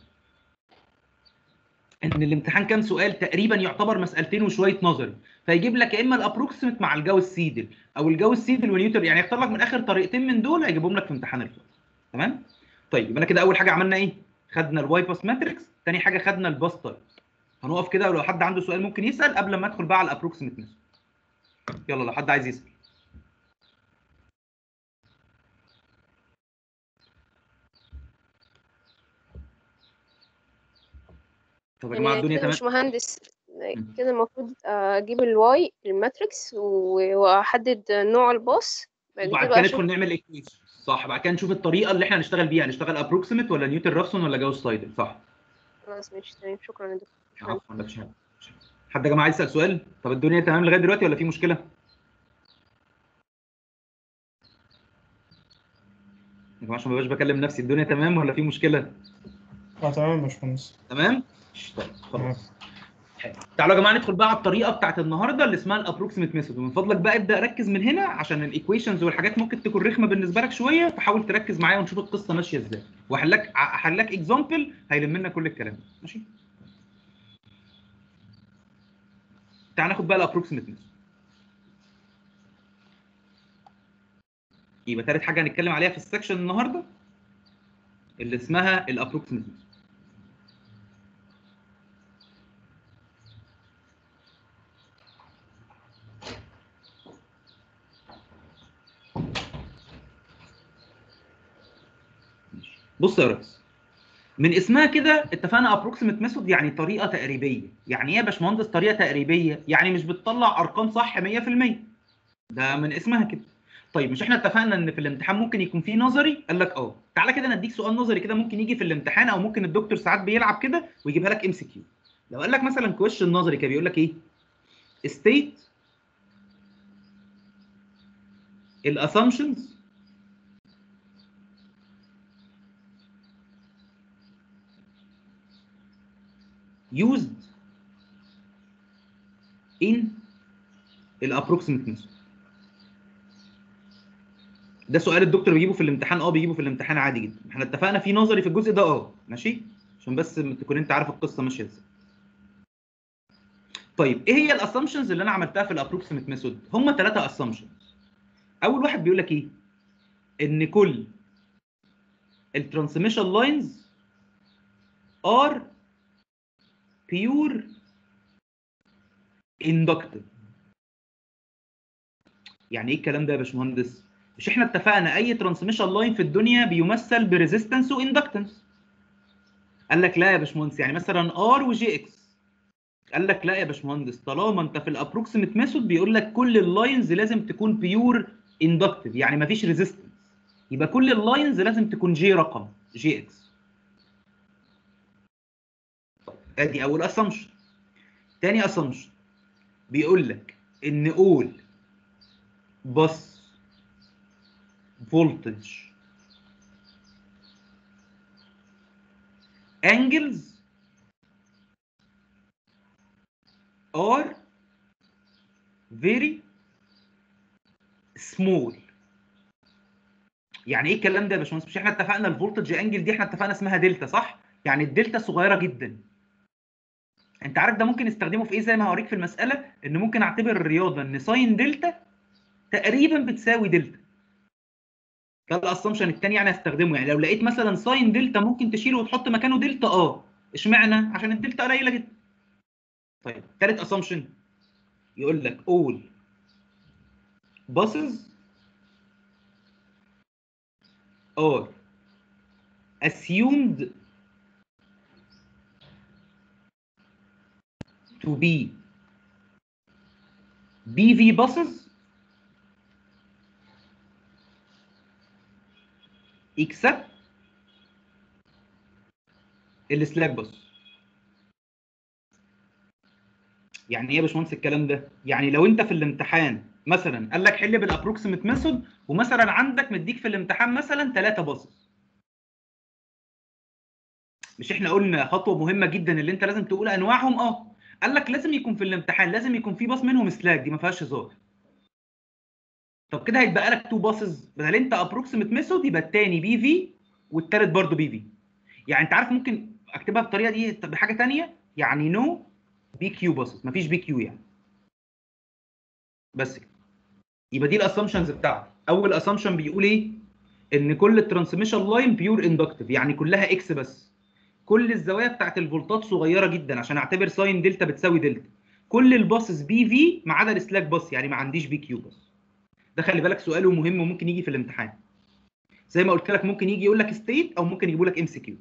ان الامتحان كام سؤال؟ تقريبا يعتبر مسالتين وشويه نظري، فيجيب لك يا اما الابروكسيمت مع الجاوس سيدل او الجاوس سيدل ونيوتن، يعني يختار لك من اخر طريقتين من دول هيجيبهم لك في امتحان الفصل. تمام؟ طيب يبقى كده اول حاجه عملنا ايه؟ خدنا الواي باس ماتريكس. ثاني حاجه خدنا الباس تايب. هنقف كده ولو حد عنده سؤال ممكن يسال قبل ما ادخل بقى على الابروكسيمت ميثود. يلا لو حد عايز يسال. طب يا جماعه يعني الدنيا كده تمام؟ مش مهندس، م. كده المفروض اجيب الواي الماتريكس و- واحدد نوع الباص، بعد كده وبعد بقى كده اشوف. ندخل نعمل ايكويشن. صح، بعد كده نشوف الطريقه اللي احنا هنشتغل بيها، هنشتغل ابروكسيمت ولا نيوتن رافسون ولا جاوس سايدل. صح. خلاص ماشي تمام، شكرا يا دكتور، مش مهندس. عفوا، مفيش حاجه. حد يا جماعه عايز يسال سؤال؟ طب الدنيا تمام لغايه دلوقتي ولا في مشكله؟ يا جماعه عشان ما بقاش بكلم نفسي، الدنيا تمام ولا في مشكله؟ اه تمام يا باشمهندس. تمام؟ طيب تمام. خلاص. حلو. تعالوا يا جماعه ندخل بقى على الطريقه بتاعت النهارده اللي اسمها الابروكسيمت ميثود. ومن فضلك بقى ابدا ركز من هنا عشان الايكويشنز والحاجات ممكن تكون رخمه بالنسبه لك شويه، فحاول تركز معايا ونشوف القصه ماشيه ازاي. وهحلك هحلك اكزامبل هيلم لنا كل الكلام ده. ماشي؟ تعال ناخد بقى الابروكسيمت ميثود. يبقى ثالث حاجه هنتكلم عليها في السكشن النهارده اللي اسمها الابروكسيمت ميثود. بص يا ريس، من اسمها كده اتفقنا ابروكسيمت ميثود يعني طريقه تقريبيه. يعني ايه يا باشمهندس طريقه تقريبيه؟ يعني مش بتطلع ارقام صح مية في المية. ده من اسمها كده. طيب مش احنا اتفقنا ان في الامتحان ممكن يكون فيه نظري؟ قال لك اه. تعالى كده نديك سؤال نظري كده ممكن يجي في الامتحان، او ممكن الدكتور ساعات بيلعب كده ويجيبها لك ام سي كيو. لو قال لك مثلا كويشن نظري كده بيقول لك ايه؟ state الاسامبشنز used in الابروكسيمت ميثود. ده سؤال الدكتور بيجيبه في الامتحان. اه بيجيبه في الامتحان عادي جدا. احنا اتفقنا في نظري في الجزء ده. اه ماشي، عشان بس تكون انت عارف القصه ماشيه ازاي. طيب ايه هي الاسامبشنز اللي انا عملتها في الابروكسيمت ميثود؟ هم ثلاثه اسامبشنز. اول واحد بيقول لك ايه؟ ان كل الترانسميشن لاينز ار بيور اندكتيف. يعني ايه الكلام ده يا باشمهندس؟ مش احنا اتفقنا اي ترانسميشن لاين في الدنيا بيمثل بريزيستنس واندكتنس؟ قال لك لا يا باشمهندس، يعني مثلا ار وجي اكس. قال لك لا يا باشمهندس، طالما انت في الابروكسيمت ميثود بيقول لك كل اللاينز لازم تكون بيور اندكتيف، يعني مفيش ريزيستنس، يبقى كل اللاينز لازم تكون جي رقم جي اكس. ادي اول اسامبشن. تاني اسامبشن بيقول لك ان اول بس فولتج angles are very small. يعني ايه الكلام ده يا باشمهندس؟ مش احنا اتفقنا الفولتج انجل دي احنا اتفقنا اسمها دلتا صح؟ يعني الدلتا صغيره جدا. انت عارف ده ممكن نستخدمه في ايه؟ زي ما هوريك في المساله ان ممكن اعتبر الرياضه ان ساين دلتا تقريبا بتساوي دلتا. ده الاسامبشن الثاني يعني هستخدمه. يعني لو لقيت مثلا ساين دلتا ممكن تشيله وتحط مكانه دلتا اه. اشمعنى؟ عشان الدلتا قليله جدا. طيب ثالث اسامبشن يقول لك all buses are assumed to be بي في buses except السلاك بس. يعني ايه يا باشمهندس الكلام ده؟ يعني لو انت في الامتحان مثلا قال لك حل بالابروكسيمت ميثود ومثلا عندك مديك في الامتحان مثلا ثلاثة باصص. مش احنا قلنا خطوه مهمه جدا اللي انت لازم تقول انواعهم؟ اه. قال لك لازم يكون في الامتحان لازم يكون في باص منهم سلاك، دي ما فيهاش هزار. طب كده هيتبقى لك تو باصص، بدل انت ابروكسيمت ميثود يبقى الثاني بي في والثالث برضه بي في. يعني انت عارف ممكن اكتبها بالطريقه دي بحاجه ثانيه، يعني نو بي كيو باصص، مفيش بي كيو يعني. بس كده. يبقى دي الاسامبشنز بتاعتي. اول اسامبشن بيقول ايه؟ ان كل الترانسميشن لاين بيور اندكتيف، يعني كلها اكس بس. كل الزوايا بتاعت الفولتات صغيره جدا عشان اعتبر ساين دلتا بتساوي دلتا. كل الباصز بي في ما عدا السلاك باص، يعني ما عنديش بي كيو بس. ده خلي بالك سؤاله مهم وممكن يجي في الامتحان. زي ما قلت لك ممكن يجي يقول لك ستيت او ممكن يجيبوا لك ام سي كيو.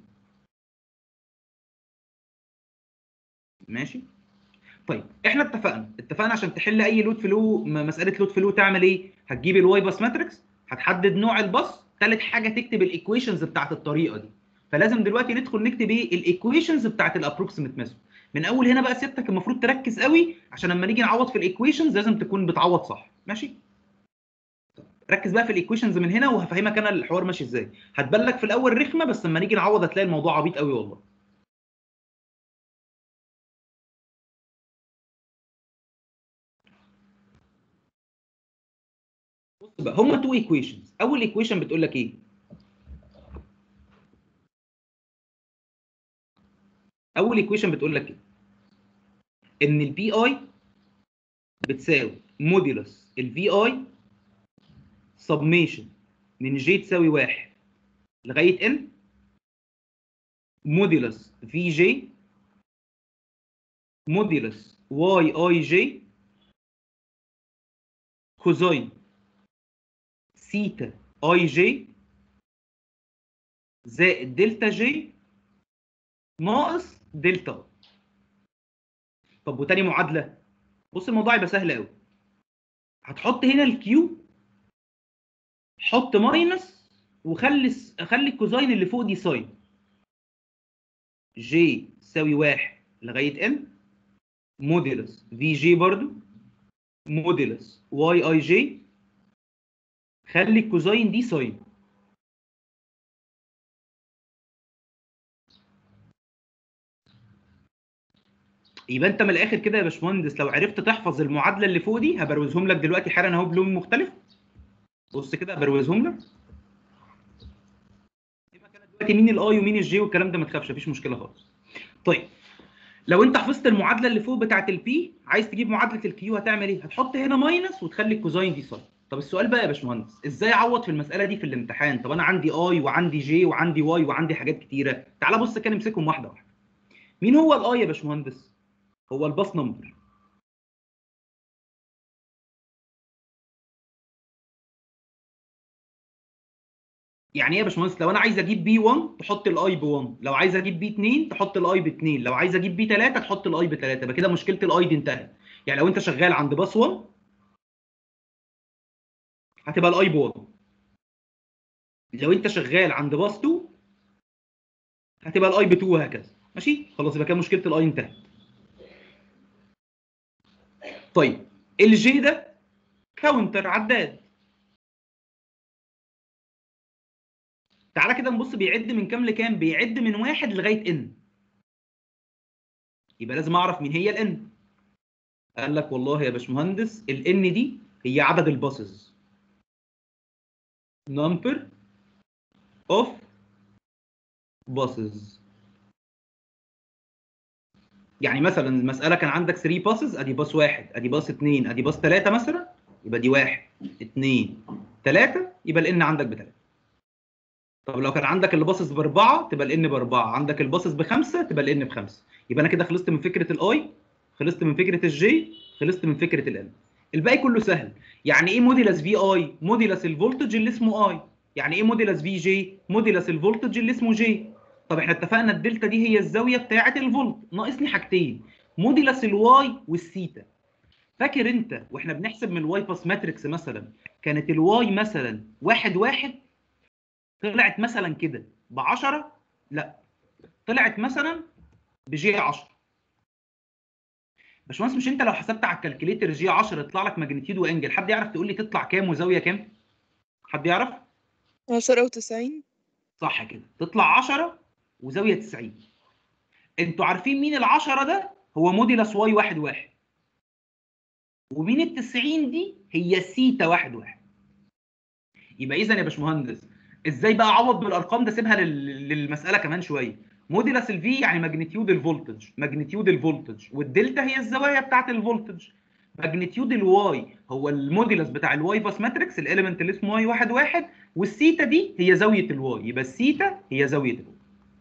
ماشي؟ طيب احنا اتفقنا اتفقنا عشان تحل اي لود فلو مساله لود فلو تعمل ايه؟ هتجيب الواي باس ماتريكس، هتحدد نوع الباص، ثالث حاجه تكتب الايكويشنز بتاعت الطريقه دي. فلازم دلوقتي ندخل نكتب ايه؟ الايكويشنز بتاعت الابروكسيمت ميثود. من اول هنا بقى سيادتك المفروض تركز قوي عشان لما نيجي نعوض في الايكويشنز لازم تكون بتعوض صح. ماشي؟ ركز بقى في الايكويشنز من هنا وهفهمك انا الحوار ماشي ازاي. هتبان لك في الاول رخمه بس لما نيجي نعوض هتلاقي الموضوع عبيط قوي والله. بص بقى هما تو ايكويشنز. اول ايكويشن بتقول لك ايه؟ اول ايكويشن بتقول لك ايه؟ ان البي اي بتساوي موديلس الفي اي سبميشن من جي تساوي واحد لغايه ان موديلس في جي موديلس واي اي جي كوزين سيتا اي جي زائد دلتا جي ناقص دلتا. طب وتاني معادله؟ بص الموضوع يبقى سهل قوي. هتحط هنا الكيو، حط ماينس وخلي خلي الكوزين اللي فوق دي ساين. جي تساوي واحد لغايه ان موديلس في جي برضو موديلس واي اي جي، خلي الكوزين دي ساين. يبقى انت من الاخر كده يا باشمهندس لو عرفت تحفظ المعادله اللي فوق دي هبروزهم لك دلوقتي حالا اهو بلون مختلف. بص كده هبروزهم لك. يبقى كده دلوقتي مين الاي ومين الجي والكلام ده ما تخافش مفيش مشكله خالص. طيب لو انت حفظت المعادله اللي فوق بتاعت البي عايز تجيب معادله الكيو هتعمل ايه؟ هتحط هنا ماينس وتخلي الكوزين دي ساين. طب السؤال بقى يا باشمهندس ازاي اعوض في المساله دي في الامتحان؟ طب انا عندي اي وعندي جي وعندي واي وعندي حاجات كتيره. تعال بص كده نمسكهم واحده واحده. مين هو الاي يا باشمهندس؟ هو الباس نمبر. يعني ايه يا باشمهندس؟ لو انا عايز اجيب بي واحد تحط الاي ب واحد، لو عايز اجيب بي اتنين تحط الاي ب اتنين، لو عايز اجيب بي تلاتة تحط الاي ب تلاتة. يبقى كده مشكله الاي دي انتهت. يعني لو انت شغال عند باس واحد هتبقى الاي ب واحد، لو انت شغال عند باس اتنين هتبقى الاي ب اتنين وهكذا. ماشي؟ خلاص يبقى كده مشكله الاي انتهت. طيب الجي ده كاونتر عداد. تعالى كده نبص بيعد من كام لكام؟ بيعد من واحد لغايه ان. يبقى لازم اعرف مين هي الان. قال لك والله يا باشمهندس الان دي هي عدد الباسز، number of buses. يعني مثلا المساله كان عندك ثلاثة باسز، ادي باص واحد، ادي باص اثنين، ادي باص ثلاثه مثلا، يبقى دي واحد اثنين ثلاثه، يبقى الان عندك بثلاثه. طب لو كان عندك اللي باصص باربعه تبقى الان باربعه، عندك الباصص بخمسه تبقى الان بخمسه. يبقى انا كده خلصت من فكره الاي، خلصت من فكره الجي، خلصت من فكره الان. الباقي كله سهل. يعني ايه موديلس في اي؟ موديلس الفولتج اللي اسمه اي. يعني ايه موديلس في جي؟ موديلس الفولتج اللي اسمه جي. طب احنا اتفقنا الدلتا دي هي الزاويه بتاعه الفولت، ناقصني حاجتين، موديلس الواي والثيتا. فاكر انت واحنا بنحسب من الواي باس ماتريكس مثلا كانت الواي مثلا واحد واحد، طلعت مثلا كده ب عشرة، لا طلعت مثلا بجي عشرة. باشمهندس مش انت لو حسبت على الكالكليتر جي عشرة يطلع لك ماجنتيود وانجل، حد يعرف تقول لي تطلع كام وزاويه كام؟ حد يعرف؟ عشرة وتسعين. صح كده، تطلع عشرة وزاويه تسعين. انتوا عارفين مين ال عشرة ده؟ هو موديلس واي واحد واحد. ومين ال تسعين دي؟ هي سيتا واحد واحد. يبقى اذا يا باشمهندس ازاي بقى اعوض بالارقام ده؟ سيبها لل- للمساله كمان شويه. موديلس الفي يعني ماجنتيود الفولتج، ماجنتيود الفولتج، والدلتا هي الزوايا بتاعت الفولتج. ماجنتيود الواي هو الموديلس بتاع الواي باس ماتريكس، الاليمنت اللي اسمه واي واحد واحد، والسيتا دي هي زاويه الواي، يبقى السيتا هي زاويه الواي.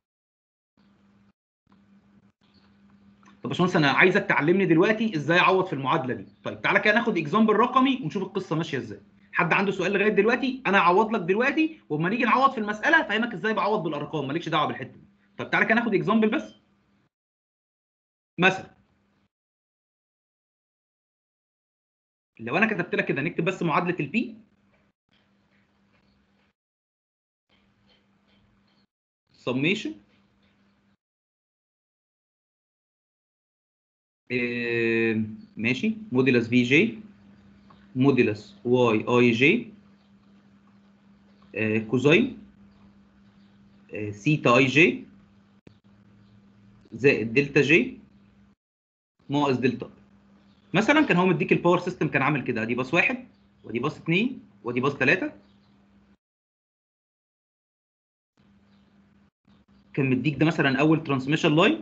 طب يا باشمهندس انا عايزك تعلمني دلوقتي ازاي اعوض في المعادله دي. طيب تعالى كده ناخد اكزامبل رقمي ونشوف القصه ماشيه ازاي. حد عنده سؤال لغايه دلوقتي؟ انا هعوض لك دلوقتي، واما نيجي نعوض في المساله افهمك ازاي بعوض بالارقام، مالكش دعوه بالحته دي. طب تعالى كده ناخد اكزامبل بس. مثلا لو انا كتبت لك كده، نكتب بس معادله البي سميشن إيه ماشي، موديلس في جي موديلس واي اي جي إيه كوزاين إيه سيتا اي جي زائد دلتا جي ناقص دلتا. مثلا كان هو مديك الباور سيستم كان عامل كده، ادي باص واحد وادي باص اثنين وادي باص ثلاثه. كان مديك ده مثلا اول ترانسميشن لاين،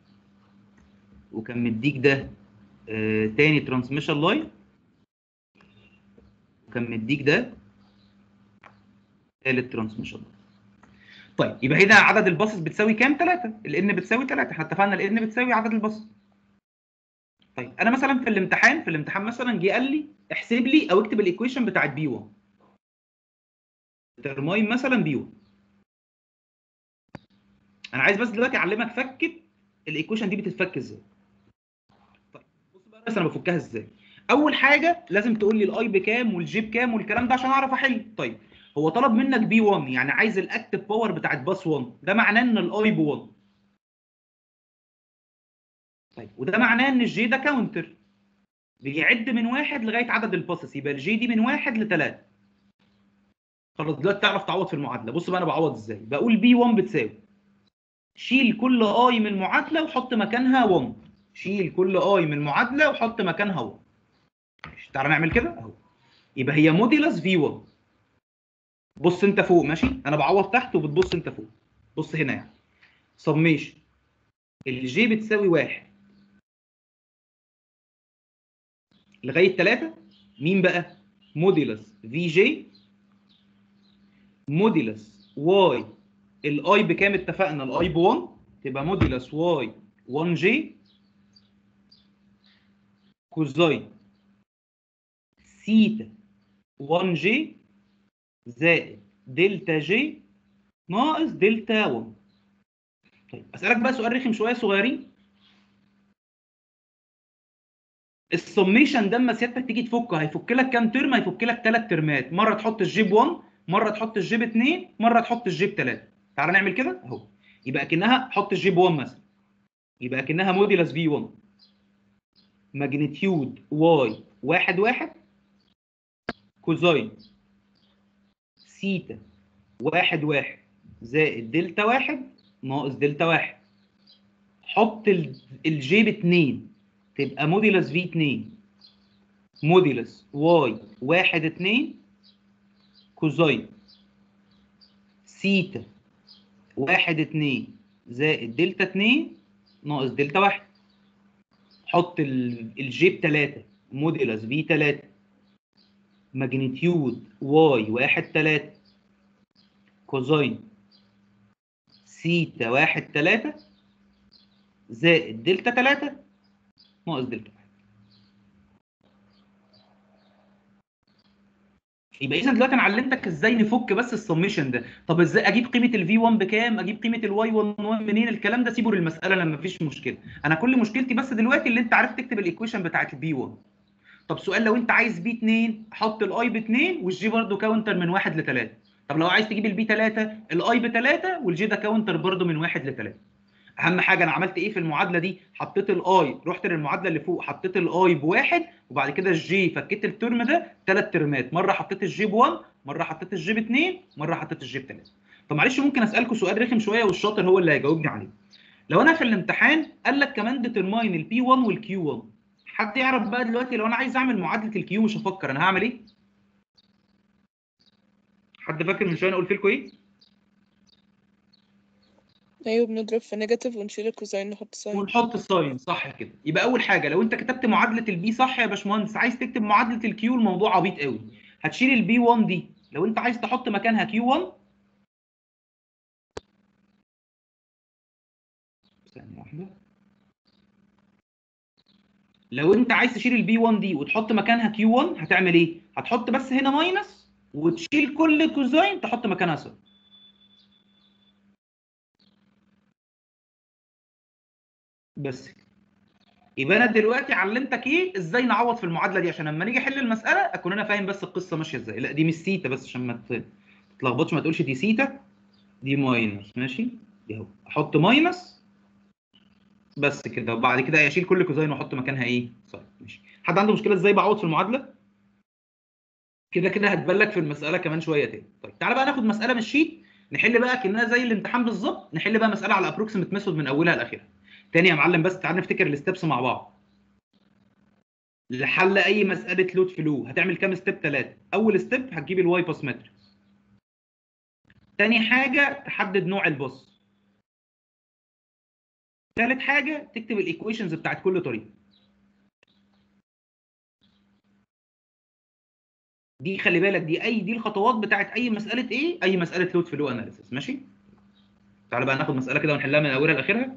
وكان مديك ده آه تاني ترانسميشن لاين، وكان مديك ده ثالث ترانسميشن لاين. طيب يبقى هنا عدد الباصز بتساوي كام؟ ثلاثة. الان بتساوي ثلاثة، احنا اتفقنا الان بتساوي عدد الباصز. طيب انا مثلا في الامتحان في الامتحان مثلا جه قال لي احسب لي او اكتب الايكويشن بتاعت بي واحد، ترماين مثلا بي واحد. انا عايز بس دلوقتي اعلمك فكه الايكويشن دي بتتفك ازاي. طيب بص بقى بس انا بفكها ازاي. اول حاجه لازم تقول لي الاي بكام والجي بكام والكلام ده عشان اعرف احل. طيب هو طلب منك بي واحد، يعني عايز الاكتف باور بتاعت باس واحد، ده معناه ان الاي ب واحد. طيب وده معناه ان الجي ده كاونتر بيعد من واحد لغايه عدد الباسس، يبقى الجي دي من واحد لثلاثة. خلاص دلوقتي تعرف تعوض في المعادله. بص بقى انا بعوض ازاي. بقول بي واحد بتساوي، شيل كل اي من المعادله وحط مكانها واحد، شيل كل اي من المعادله وحط مكانها واحد. ماشي تعالى نعمل كده اهو. يبقى هي موديلس في واحد. بص انت فوق ماشي، انا بعوض تحت وبتبص انت فوق. بص هنا يعني سميشن الجي بتساوي واحد لغايه ثلاثة. مين بقى؟ موديلس في جي موديلس واي. الاي بكام اتفقنا؟ الاي ب واحد، تبقى موديلس واي واحد جي كوزاين سيتا واحد جي زائد دلتا جي ناقص دلتا واحد. طيب اسالك بقى سؤال رخم شويه صغيرين. السميشن ده اما سيادتك تيجي تفكه هيفك لك كام ترم؟ هيفك لك ثلاث ترمات، مره تحط الجي ب واحد، مره تحط الجي ب اثنين، مره تحط الجي ب ثلاثة. تعالى نعمل كده اهو. يبقى كانها حط الجي ب واحد مثلا، يبقى كانها موديلس في واحد ماجنتيود واي واحد واحد كوزاين سيتا واحد واحد زائد دلتا واحد ناقص دلتا واحد. حط الجي ب اثنين، تبقى موديلس في اتنين موديلس واي واحد اتنين كوزاين سيتا واحد اتنين زائد دلتا اتنين ناقص دلتا واحد. حط الجي بتلاتة موديلس في تلاتة ماجنتيود واي واحد تلاتة كوزاين سيتا واحد تلاتة زائد دلتا تلاتة ناقص دلتا واحد. يبقى اذا دلوقتي انا علمتك ازاي نفك بس السميشن ده. طب ازاي اجيب قيمه الفي واحد بكام؟ اجيب قيمه الواي واحد منين؟ الكلام ده سيبه للمساله لما مفيش مشكله. انا كل مشكلتي بس دلوقتي اللي انت عارف تكتب الايكويشن بتاعت البي واحد. طب سؤال، لو انت عايز بي اتنين حط الاي ب اتنين والجي برده كاونتر من واحد ل تلاتة. طب لو عايز تجيب البي تلاتة الاي ب تلاتة والجي ده كاونتر برده من واحد ل تلاتة. اهم حاجه انا عملت ايه في المعادله دي؟ حطيت الاي، رحت للمعادله اللي فوق حطيت الاي بواحد وبعد كده الجي فكيت الترم ده ثلاث ترمات، مره حطيت الجي بواحد، مره حطيت الجي باتنين، مره حطيت الجي بتلاته. طب معلش ممكن اسالكم سؤال رخم شويه والشاطر هو اللي هيجاوبني عليه. لو انا في الامتحان قال لك كمان ديترماين البي واحد والكيو واحد، حد يعرف بقى دلوقتي لو انا عايز اعمل معادله الكيو مش هفكر انا هعمل ايه؟ حد فاكر من شويه انا قلت لكم ايه؟ ايوه بنضرب في نيجاتيف ونشيل الكوزين نحط ساين. ونحط الساين، صح كده. يبقى اول حاجه لو انت كتبت معادله البي صح يا باشمهندس، عايز تكتب معادله الكيو الموضوع عبيط قوي. هتشيل البي واحد دي، لو انت عايز تحط مكانها كيو واحد، ثانيه واحده، لو انت عايز تشيل البي واحد دي وتحط مكانها كيو واحد هتعمل ايه؟ هتحط بس هنا ماينس وتشيل كل كوزين تحط مكانها ساين. بس كده. يبقى انا دلوقتي علمتك ايه ازاي نعوض في المعادله دي عشان لما نيجي احل المساله اكون انا فاهم بس القصه ماشيه ازاي. لا دي مش سيتا، بس عشان ما تتلخبطش ما تقولش دي سيتا دي ماينس، ماشي؟ دي اهو احط ماينس بس كده، وبعد كده اشيل كل كوزين واحط مكانها ايه؟ صح، ماشي. حد عنده مشكله ازاي بعوض في المعادله؟ كده كده هتبان لك في المساله كمان شويه تاني. طيب تعالى بقى ناخد مساله من الشيت نحل بقى كانها زي الامتحان بالظبط، نحل بقى مساله على ابروكسيمت ميثود من اولها لاخرها. تاني يا معلم، بس تعالى نفتكر الستبس مع بعض. لحل اي مساله لود فلو هتعمل كام ستيب؟ ثلاثه. اول ستيب هتجيب الواي باس ماتريكس. تاني حاجه تحدد نوع الباص. ثالث حاجه تكتب الايكويشنز بتاعت كل طريقه. دي خلي بالك دي اي دي الخطوات بتاعت اي مساله ايه؟ اي مساله لود فلو اناليسيس، ماشي؟ تعالى بقى ناخد مساله كده ونحلها من اولها لاخرها.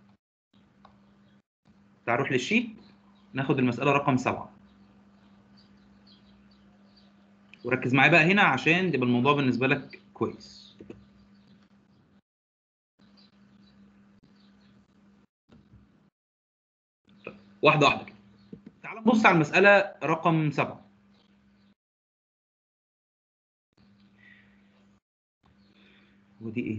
تعال نروح للشيت ناخد المساله رقم سبعة. وركز معايا بقى هنا عشان يبقى الموضوع بالنسبه لك كويس. طيب واحده واحده كده. تعال نبص على المساله رقم سبعة. ودي ايه؟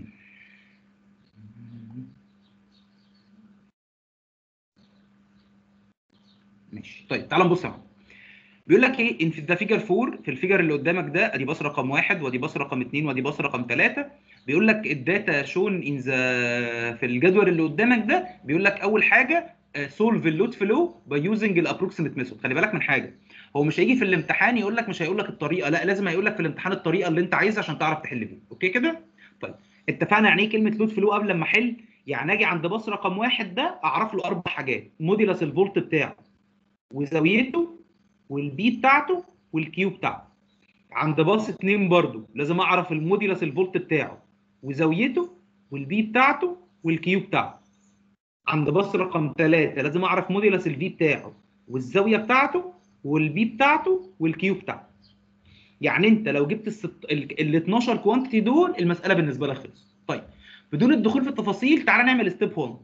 ماشي. طيب تعال نبص اهو. بيقول لك ايه؟ ان في ده فيجر اربعة، في الفيجر اللي قدامك ده ادي باص رقم واحد وادي باص رقم اتنين وادي باص رقم تلاتة. بيقول لك الداتا شون ان ذا في الجدول اللي قدامك ده. بيقول لك اول حاجه سولف اللود فلو باي يوزنج الابروكسيمت ميثود. خلي بالك من حاجه، هو مش هيجي في الامتحان يقول لك، مش هيقول لك الطريقه، لا لازم هيقول لك في الامتحان الطريقه اللي انت عايزها عشان تعرف تحل بيها. اوكي كده؟ طيب اتفقنا يعني ايه كلمه لود فلو قبل ما احل؟ يعني اجي عند باص رقم واحد ده اعرف له اربع حاجات: موديلس الفولت بتاعه وزاويته والبي بتاعته والكيو بتاعته. عند باص اتنين برضو لازم اعرف الموديلس الفولت بتاعه وزاويته والبي بتاعته والكيو بتاعته. عند باص رقم تلاتة لازم اعرف موديلس الفي بتاعه والزاويه بتاعته والبي بتاعته والكيو بتاعته. يعني انت لو جبت الست... ال اتناشر كوانتيتي دول المساله بالنسبه لك خلصت. طيب بدون الدخول في التفاصيل تعالى نعمل ستيب واحد.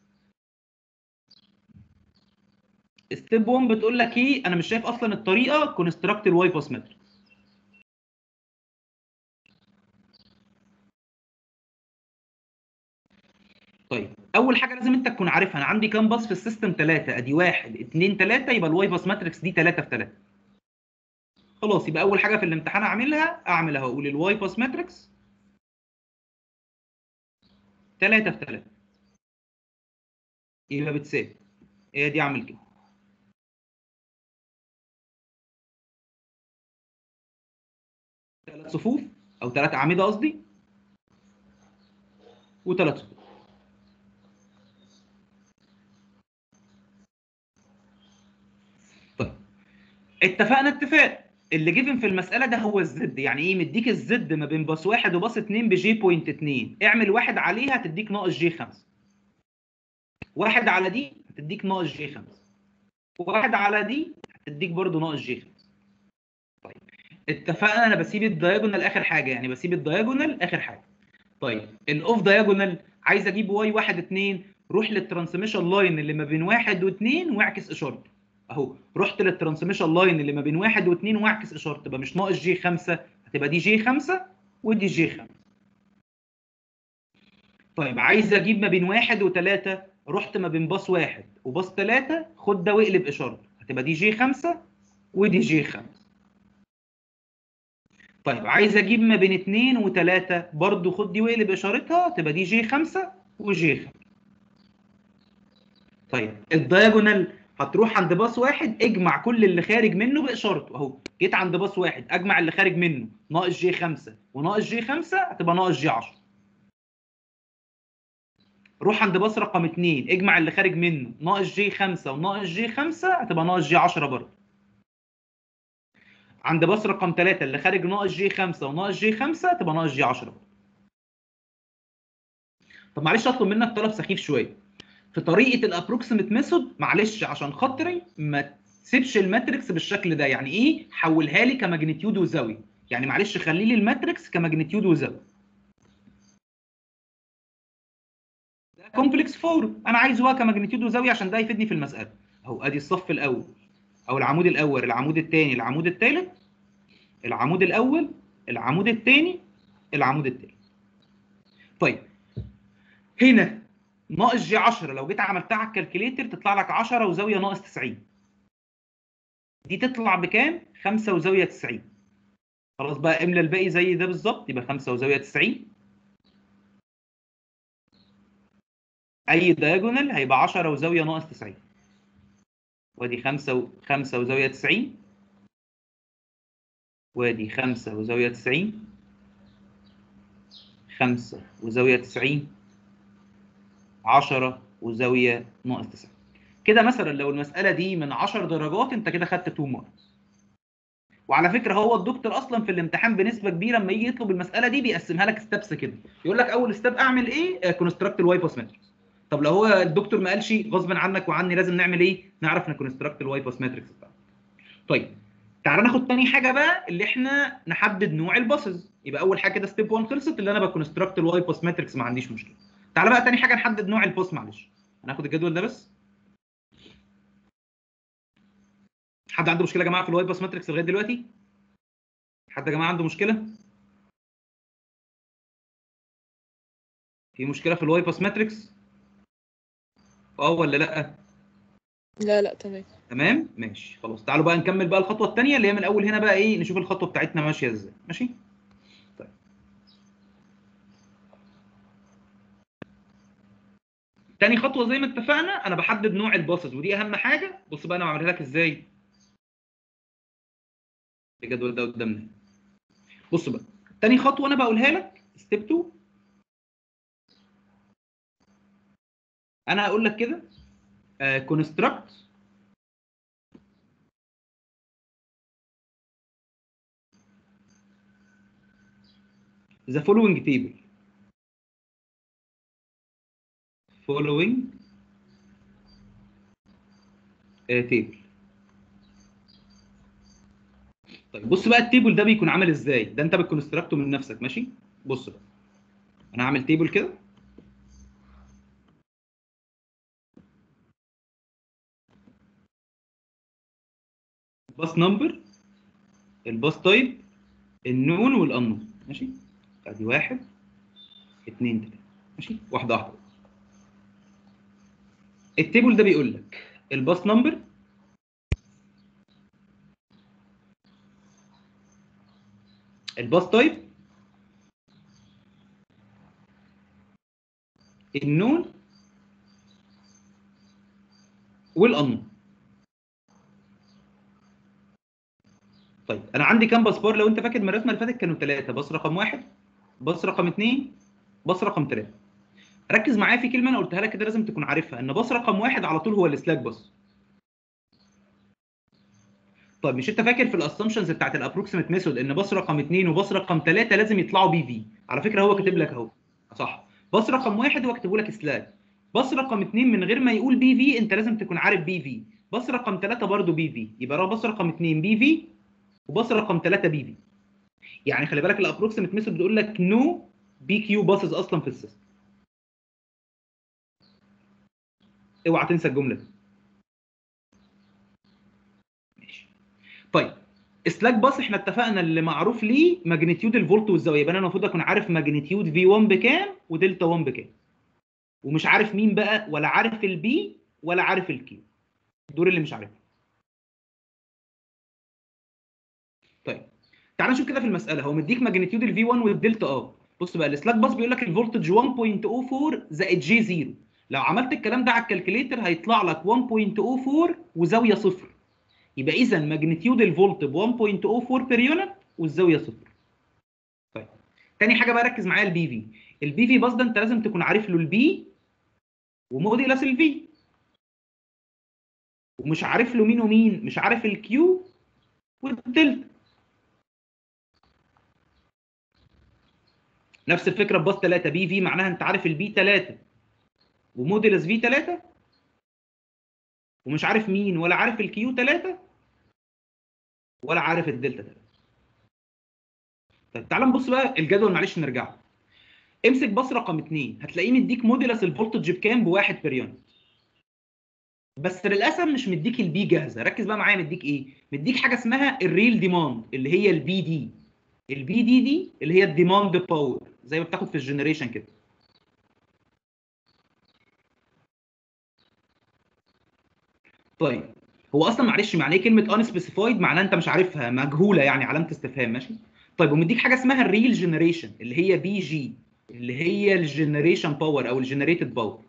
ستيب واحد بتقول لك ايه؟ انا مش شايف اصلا الطريقه كونستراكت الواي باس ماتريكس. طيب اول حاجه لازم انت تكون عارفها، انا عندي كام باص في السيستم؟ ثلاثه. ادي واحد اتنين تلاته، يبقى الواي باس ماتريكس دي تلاته في تلاته. خلاص يبقى اول حاجه في الامتحان اعملها اعمل اهو، اقول الواي باس ماتريكس تلاته في تلاته يبقى بتساوي، هي دي اعمل كده. ثلاث صفوف او ثلاث اعمده قصدي، وثلاث صفوف. طيب اتفقنا اتفاق اللي جيفن في المساله ده هو الزد. يعني ايه؟ مديك الزد ما بين باص واحد وباص اتنين بجي بوينت اتنين، اعمل واحد عليها هتديك ناقص جي خمسة، واحد على دي هتديك ناقص جي خمسة، واحد على دي هتديك برضو ناقص جي خمسة. طيب اتفقنا انا بسيب الدايجونال اخر حاجه، يعني بسيب الدايجونال اخر حاجه. طيب الاوف دايجونال عايز اجيب واي واحد اتنين، روح للترانسميشن لاين اللي ما بين واحد واتنين واعكس اشارته. اهو رحت للترانسميشن لاين اللي ما بين واحد واتنين واعكس اشارته، تبقى مش ناقص جي خمسة، هتبقى دي جي خمسة ودي جي خمسة. طيب عايز اجيب ما بين واحد وتلاتة، رحت ما بين باص واحد وباص تلاتة، خد ده واقلب اشارته، هتبقى دي جي خمسة ودي جي خمسة. طيب عايز اجيب ما بين اتنين وتلاتة، برضو خد دي واقلب اشارتها، تبقى دي جي خمسة وجي خمسة. طيب الدايجونال هتروح عند باص واحد، اجمع كل اللي خارج منه باشارته. اهو جيت عند باص واحد اجمع اللي خارج منه، ناقص جي خمسة وناقص جي خمسة هتبقى ناقص جي عشرة. روح عند باص رقم اتنين اجمع اللي خارج منه، ناقص جي خمسة وناقص جي خمسة هتبقى ناقص جي عشرة برضه. عند باص رقم تلاتة اللي خارج ناقص جي خمسة وناقص جي خمسة هتبقى ناقص جي عشرة برضه. طب معلش اطلب منك طلب سخيف شويه في طريقه الابروكسيمت ميثود، معلش عشان خاطري ما تسيبش الماتريكس بالشكل ده. يعني ايه؟ حولها لي كماجنتيود وزاويه، يعني معلش خلي لي الماتريكس كماجنتيود وزاويه. ده كومبلكس فور، انا عايزه بقى كماجنتيود وزاويه عشان ده يفيدني في المساله. اهو ادي الصف الاول او العمود الاول، العمود الثاني، العمود الثالث، العمود الاول، العمود الثاني، العمود الثالث. طيب هنا ناقص جي عشرة لو جيت عملتها على الكالكليتر تطلع لك عشرة وزاويه ناقص تسعين، دي تطلع بكام؟ خمسة وزاويه تسعين. خلاص بقى املى الباقي زي ده بالظبط، يبقى خمسة وزاويه تسعين. اي دايجونال هيبقى عشرة وزاويه ناقص تسعين، وادي خمسة و... خمسة وزاويه تسعين، وادي خمسة وزاويه تسعين، خمسة وزاويه تسعين، عشرة وزاويه ناقص تسعين. كده مثلا لو المساله دي من عشر درجات انت كده خدت اتنين ماركس. وعلى فكره هو الدكتور اصلا في الامتحان بنسبه كبيره لما يجي يطلب المساله دي بيقسمها لك ستابس كده، يقول لك اول ستاب اعمل ايه؟ كونستراكت الواي باس ماتريكس. طب لو هو الدكتور ما قالش، غصب عنك وعني لازم نعمل ايه؟ نعرف نكونستراكت الواي باس ماتريكس بتاعنا. طيب تعالى ناخد تاني حاجه بقى، اللي احنا نحدد نوع الباسز. يبقى اول حاجه كده ستيب واحد خلصت، اللي انا بكونستراكت الواي باس ماتريكس ما عنديش مشكله. تعالى بقى تاني حاجه نحدد نوع الباس. معلش هناخد الجدول ده بس. حد عنده مشكله يا جماعه في الواي باس ماتريكس لغايه دلوقتي؟ حد يا جماعه عنده مشكله؟ في مشكله في الواي باس ماتريكس؟ اه ولا لا؟ لا لا تمام. تمام ماشي خلاص. تعالوا بقى نكمل بقى الخطوه الثانيه اللي هي من الاول هنا بقى ايه، نشوف الخطوه بتاعتنا ماشيه ازاي. ماشي طيب تاني خطوه زي ما اتفقنا انا بحدد نوع الباسز، ودي اهم حاجه. بص بقى انا بعملها لك ازاي، الجدول ده قدامنا. بص بقى تاني خطوه انا بقولها لك ستيب اتنين، انا هقول لك كده كونستراكت ذا فولوينج تيبل. فولوينج تيبل. طيب بص بقى التيبل ده بيكون عامل ازاي، ده انت بتكونستراكته من نفسك. ماشي بص بقى انا هعمل تيبل كده، باس نمبر، الباس تايب، النون والانون. ماشي ادي واحد اتنين تلاته. ماشي واحده واحده. التيبل ده بيقول لك الباس نمبر، الباس تايب، النون والانون. طيب انا عندي كام باص بار؟ لو انت فاكر من الرسمه اللي فاتت كانوا ثلاثه، باص رقم واحد، باص رقم اثنين، باص رقم ثلاثه. ركز معايا في كلمه انا قلتها لك كده لازم تكون عارفها، ان باص رقم واحد على طول هو السلاك باص. طيب مش انت فاكر في الاسامبشنز بتاعت الابروكسيمت ميثود ان باص رقم اثنين وباص رقم ثلاثه لازم يطلعوا بي في؟ على فكره هو كاتب لك اهو صح. باص رقم واحد هو كاتبه لك سلاك، باص رقم اثنين من غير ما يقول بي في انت لازم تكون عارف بي في، باص رقم ثلاثه برضه بي في، يبقى باص رقم اثنين بي في وباص رقم ثلاثه بي في. يعني خلي بالك الابروكسيمت ميثود بتقول لك نو بي كيو باسز اصلا في السيستم. اوعى تنسى الجمله دي. ماشي. طيب سلاك باص احنا اتفقنا اللي معروف ليه ماجنتيود الفولت والزاويه، يبقى انا المفروض اكون عارف ماجنتيود في واحد بكام ودلتا واحد بكام، ومش عارف مين بقى، ولا عارف البي ولا عارف الكيو، دول اللي مش عارفهم. طيب تعال نشوف كده في المساله، هو مديك ماجنتيود الفي واحد والدلتا اه. بص بقى السلاك باص بيقول لك الفولتج واحد فاصلة صفر أربعة زائد جي صفر، لو عملت الكلام ده على الكالكوليتر هيطلع لك واحد فاصلة صفر أربعة وزاويه صفر، يبقى اذا ماجنتيود الفولت ب واحد فاصلة صفر أربعة بير يونت والزاويه صفر. طيب تاني حاجه بقى ركز معايا البي في، البي في باص ده انت لازم تكون عارف له البي وموديلس الفي، ومش عارف له مين ومين، مش عارف الكيو والدلتا. نفس الفكره بباص ثلاثة، بي في معناها انت عارف البي ثلاثة وموديلس في ثلاثة ومش عارف مين، ولا عارف الكيو ثلاثة ولا عارف الدلتا ثلاثة. طيب تعال نبص بقى الجدول، معلش نرجع له. امسك باص رقم اثنين هتلاقيه مديك موديلس الفولتج بكام؟ بواحد بير يونت، بس للاسف مش مديك البي جاهزه. ركز بقى معايا، مديك ايه؟ مديك حاجه اسمها الريل ديماند اللي هي البي دي. البي دي دي اللي هي الديماند باور، زي ما بتاخد في الجنريشن كده. طيب هو اصلا معلش معناه ايه كلمه ان سبيسيفايد؟ معناها انت مش عارفها، مجهوله يعني، علامه استفهام. ماشي. طيب ومديك حاجه اسمها الريل جنريشن اللي هي بي جي، اللي هي الجنريشن باور او الجنريتد باور.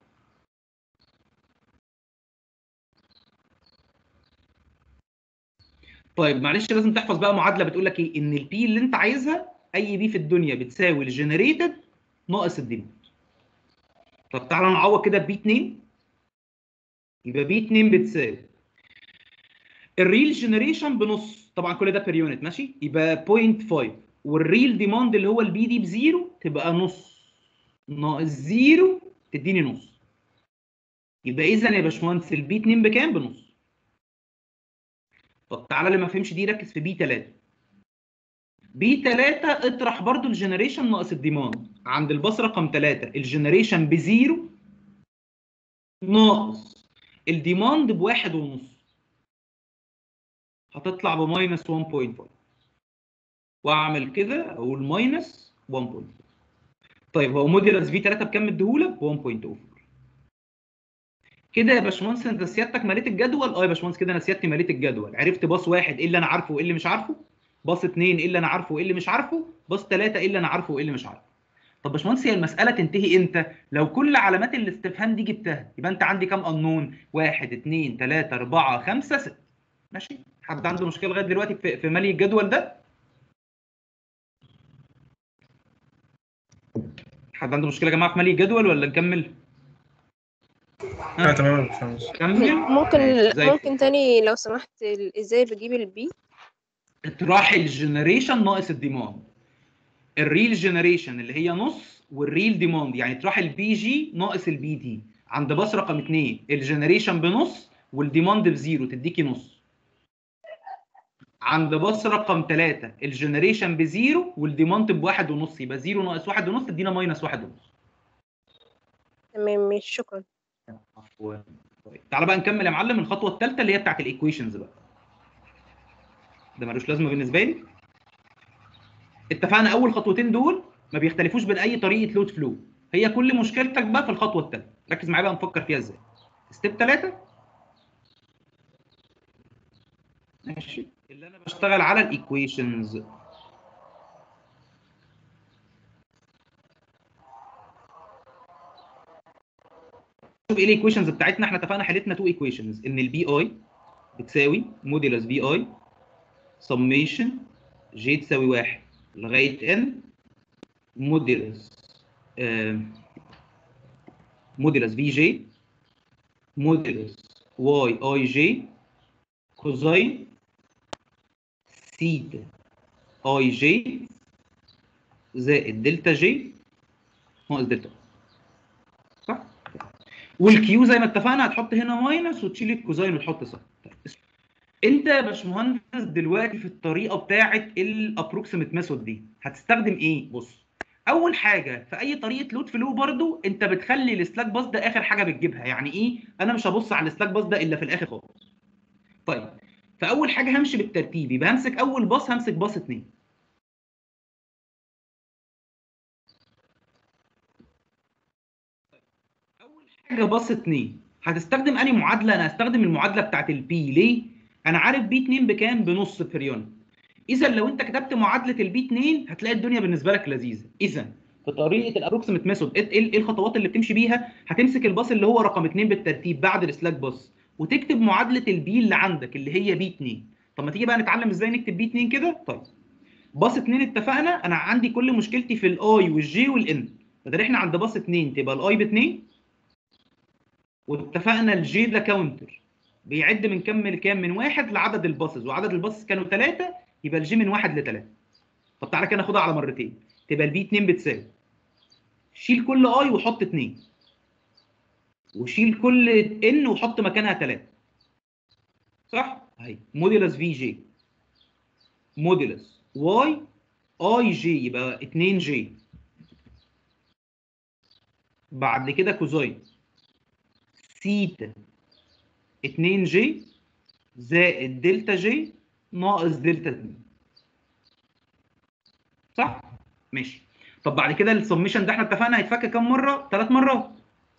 طيب معلش لازم تحفظ بقى معادله بتقول لك ايه، ان البي اللي انت عايزها اي بي في الدنيا بتساوي الجنريتد ناقص الديماند. طب تعالى نعوض كده بي اتنين، يبقى بي اتنين بتساوي الريل جنريشن بنص، طبعا كل ده بير يونت ماشي، يبقى صفر فاصلة خمسة، والريل ديماند اللي هو البي دي بزيرو تبقى نص ناقص زيرو تديني نص. يبقى اذا يا باشمهندس البي اتنين بكام؟ بنص. طب تعالى اللي ما فهمش دي ركز في بي ثلاثة. بي ثلاثة اطرح برضو الجنريشن ناقص الديماند، عند الباص رقم ثلاثة الجنريشن بزيرو ناقص الديماند بواحد ونص، هتطلع بماينس واحد فاصلة خمسة، واعمل كده اقول ماينس واحد فاصلة خمسة. طيب هو موديلس في ثلاثة بكام مديهولك؟ ب واحد فاصلة صفر. كده يا باشمهندس انت سيادتك مليت الجدول؟ اه يا باشمهندس كده انا سيادتي مليت الجدول، عرفت باص واحد ايه اللي انا عارفه وايه اللي مش عارفه، باص اثنين ايه اللي انا عارفه وايه اللي مش عارفه، باص ثلاثة ايه اللي انا عارفه وايه اللي مش عارفه. طب باشمهندس هي المساله تنتهي امتى؟ لو كل علامات الاستفهام دي جبتها، يبقى انت عندي كام انون؟ واحد اثنين ثلاثة أربعة خمسة ستة. ماشي؟ حد عنده مشكله لغايه دلوقتي في, في ملي الجدول ده؟ حد عنده مشكله يا جماعه في ملي الجدول ولا نكمل؟ اه تمام يا باشمهندس. كمل. ممكن ماشي، زي ممكن تاني لو سمحت، ال- ازاي بجيب البي؟ اطراح الجنريشن ناقص الديماند. الريل جنريشن اللي هي نص، والريل ديماند يعني اطراح البي جي ناقص البي دي. عند باص رقم اثنين الجنريشن بنص والديماند بزيرو تديكي نص. عند باص رقم ثلاثة الجنريشن بزيرو والديماند بواحد ونص، يبقى زيرو ناقص واحد ونص تدينا ماينس واحد ونص. تمام ماشي، شكرا. عفوا. طيب تعالى بقى نكمل يا معلم الخطوه الثالثه اللي هي بتاعت الايكويشنز بقى. ده ملوش لازمه بالنسبه لي. اتفقنا اول خطوتين دول ما بيختلفوش بين اي طريقه لود فلو، هي كل مشكلتك بقى في الخطوه الثالثه. ركز معايا بقى نفكر فيها ازاي. ستيب ثلاثة ماشي، اللي انا بشتغل على الايكويشنز. شوف ايه الايكويشنز بتاعتنا. احنا اتفقنا حلتنا تو ايكويشنز، ان البي اي بتساوي موديلس بي اي سميشن جي تساوي واحد لغايه ان موديلس موديلس في جي موديلس واي اي جي كوزين سيتا اي جي زائد دلتا جي ناقص دلتا. صح؟ والكيو زي ما اتفقنا هتحط هنا ماينس وتشيل الكوزين وتحط صح. انت يا باشمهندس دلوقتي في الطريقه بتاعه الابروكسيمت ميثود دي هتستخدم ايه؟ بص، اول حاجه في اي طريقه لود فلو برضو انت بتخلي السلاك باص ده اخر حاجه بتجيبها. يعني ايه؟ انا مش هبص على السلاك باص ده الا في الاخر خالص. طيب فاول حاجه همشي بالترتيب، يبقى همسك اول باص همسك باص اتنين. اول حاجه باص اتنين هتستخدم انهي معادله؟ انا هستخدم المعادله بتاعت البي. ليه؟ انا عارف بي اتنين بكام؟ بنص بير يونت. اذا لو انت كتبت معادله البي اتنين هتلاقي الدنيا بالنسبه لك لذيذه. اذا في طريقه الابروكسيمت ميثود ايه ايه الخطوات اللي بتمشي بيها؟ هتمسك الباص اللي هو رقم اتنين بالترتيب بعد السلاك باص وتكتب معادله البي اللي عندك اللي هي بي اتنين. طب ما تيجي بقى نتعلم ازاي نكتب بي اتنين كده. طيب باص اتنين اتفقنا انا عندي كل مشكلتي في الاي والجي والان، بدل احنا عند باص اتنين تبقى الاي ب اتنين، واتفقنا الجي ده كاونتر بيعد من كام لكام؟ من واحد لعدد الباصز، وعدد الباصز كانوا ثلاثه، يبقى الجي من واحد لثلاثه. طب تعالى كده ناخدها على مرتين، تبقى البي اتنين بتساوي شيل كل اي وحط اتنين، وشيل كل ان وحط مكانها ثلاثه. صح؟ اهي موديلس في جي موديلس واي اي جي يبقى اتنين جي، بعد كده كوزين سيتا اتنين جي زائد دلتا جي ناقص دلتا اتنين. صح؟ ماشي. طب بعد كده السميشن ده احنا اتفقنا هيتفك كام مره؟ ثلاث مرات.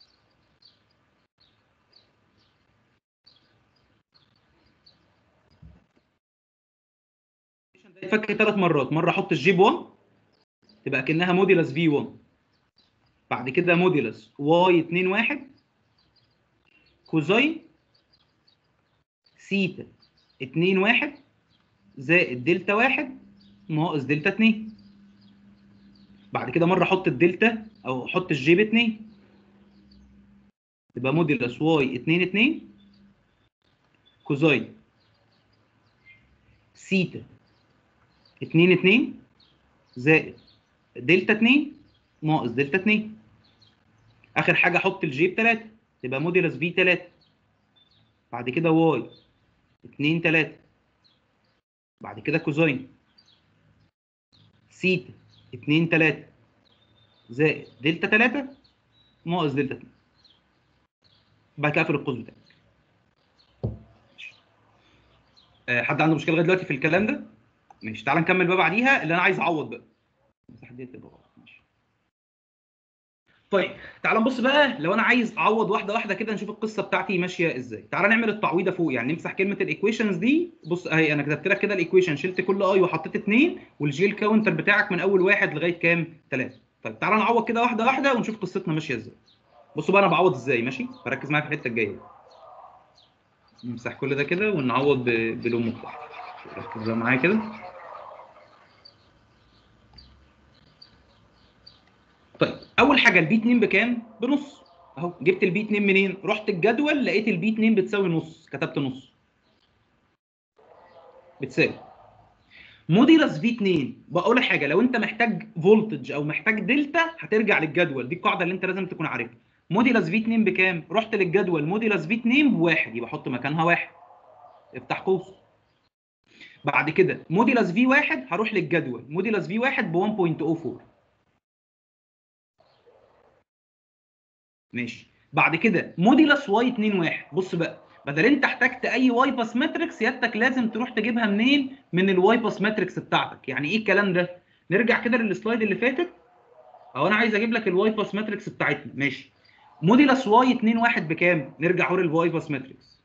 هيتفك ثلاث مرات، مره احط الجي ب واحد تبقى كانها موديلس في واحد، بعد كده موديلس واي اتنين واحد كوزين سيتا اتنين واحد زائد دلتا واحد ناقص دلتا اتنين. بعد كده مره احط الدلتا او احط الجي ب اتنين تبقى موديلس واي اتنين اتنين كوزين سيتا اتنين اتنين زائد دلتا اتنين ناقص دلتا اتنين. اخر حاجه احط الجي ب تلاتة تبقى موديلس في تلاتة، بعد كده واي اتنين تلاتة، بعد كده كوزين سيتا اتنين تلاتة زائد دلتا تلاتة ناقص دلتا اتنين. بعد كده اقفل القوس بتاعك. أه حد عنده مشكله لغايه دلوقتي في الكلام ده؟ ماشي، تعال نكمل بقى بعديها اللي انا عايز اعوض بقى. المساحه دي تبقى غلط. ماشي. طيب تعال نبص بقى لو انا عايز اعوض واحده واحده كده نشوف القصه بتاعتي ماشيه ازاي. تعال نعمل التعويضه فوق، يعني نمسح كلمه الايكويشنز دي. بص اهي انا كتبت لك كده الايكويشن، شلت كل اي وحطيت اتنين، والجي الكاونتر بتاعك من اول واحد لغايه كام؟ تلاتة. طيب تعال نعوض كده واحده واحده ونشوف قصتنا ماشيه ازاي. بصوا بقى انا بعوض ازاي. ماشي، فركز معايا في الحته الجايه. نمسح كل ده كده ونعوض بلون مختلف. ركز بقى معايا كده. طيب اول حاجه البي اتنين بكام؟ بنص. اهو جبت البي اتنين منين؟ رحت الجدول لقيت البي اتنين بتساوي نص، كتبت نص بتساوي موديلس في اتنين. بقول لك حاجه، لو انت محتاج فولتج او محتاج دلتا هترجع للجدول، دي القاعده اللي انت لازم تكون عارفها. موديلس في اتنين بكام؟ رحت للجدول موديلس في اتنين بواحد، يبقى احط مكانها واحد، افتح قوس. بعد كده موديلس في واحد هروح للجدول موديلس في واحد ب واحد فاصلة صفر أربعة. ماشي. بعد كده موديلس واي اتنين واحد. بص بقى، بدل انت احتجت اي واي باس ماتريكس سيادتك لازم تروح تجيبها منين؟ من الواي باس ماتريكس بتاعتك. يعني ايه الكلام ده؟ نرجع كده للسلايد اللي فاتت، او انا عايز اجيب لك الواي باس ماتريكس بتاعتنا. ماشي، موديلس واي اتنين واحد بكام؟ نرجع اهو للواي باس ماتريكس،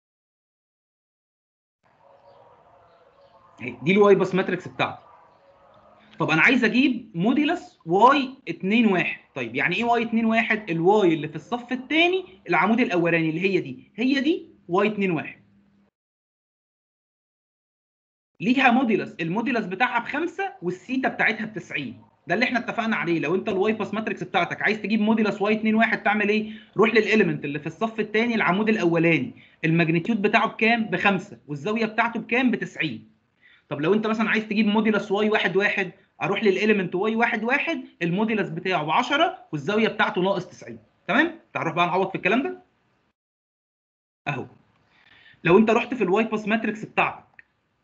اهي دي الواي باس ماتريكس بتاعتي. طب انا عايز اجيب موديلس واي اتنين واحد. طيب يعني ايه واي اتنين واحد؟ الواي اللي في الصف الثاني العمود الاولاني اللي هي دي، هي دي واي اتنين واحد. ليها موديلس، الموديلس بتاعها بخمسة والثيتا بتاعتها ب تسعين. ده اللي احنا اتفقنا عليه. لو انت الواي باس ماتريكس بتاعتك عايز تجيب موديلس واي اتنين واحد تعمل ايه؟ روح للاليمنت اللي في الصف الثاني العمود الاولاني، الماجنتيود بتاعه بكام؟ بخمسة والزاويه بتاعته بكام؟ ب تسعين. طب لو انت مثلا عايز تجيب موديلس واي واحد واحد، اروح للاليمنت واي واحد واحد الموديلس بتاعه ب عشرة والزاويه بتاعته ناقص تسعين. تمام؟ تعال نروح بقى نعوض في الكلام ده. اهو لو انت رحت في الواي باس ماتريكس بتاعتك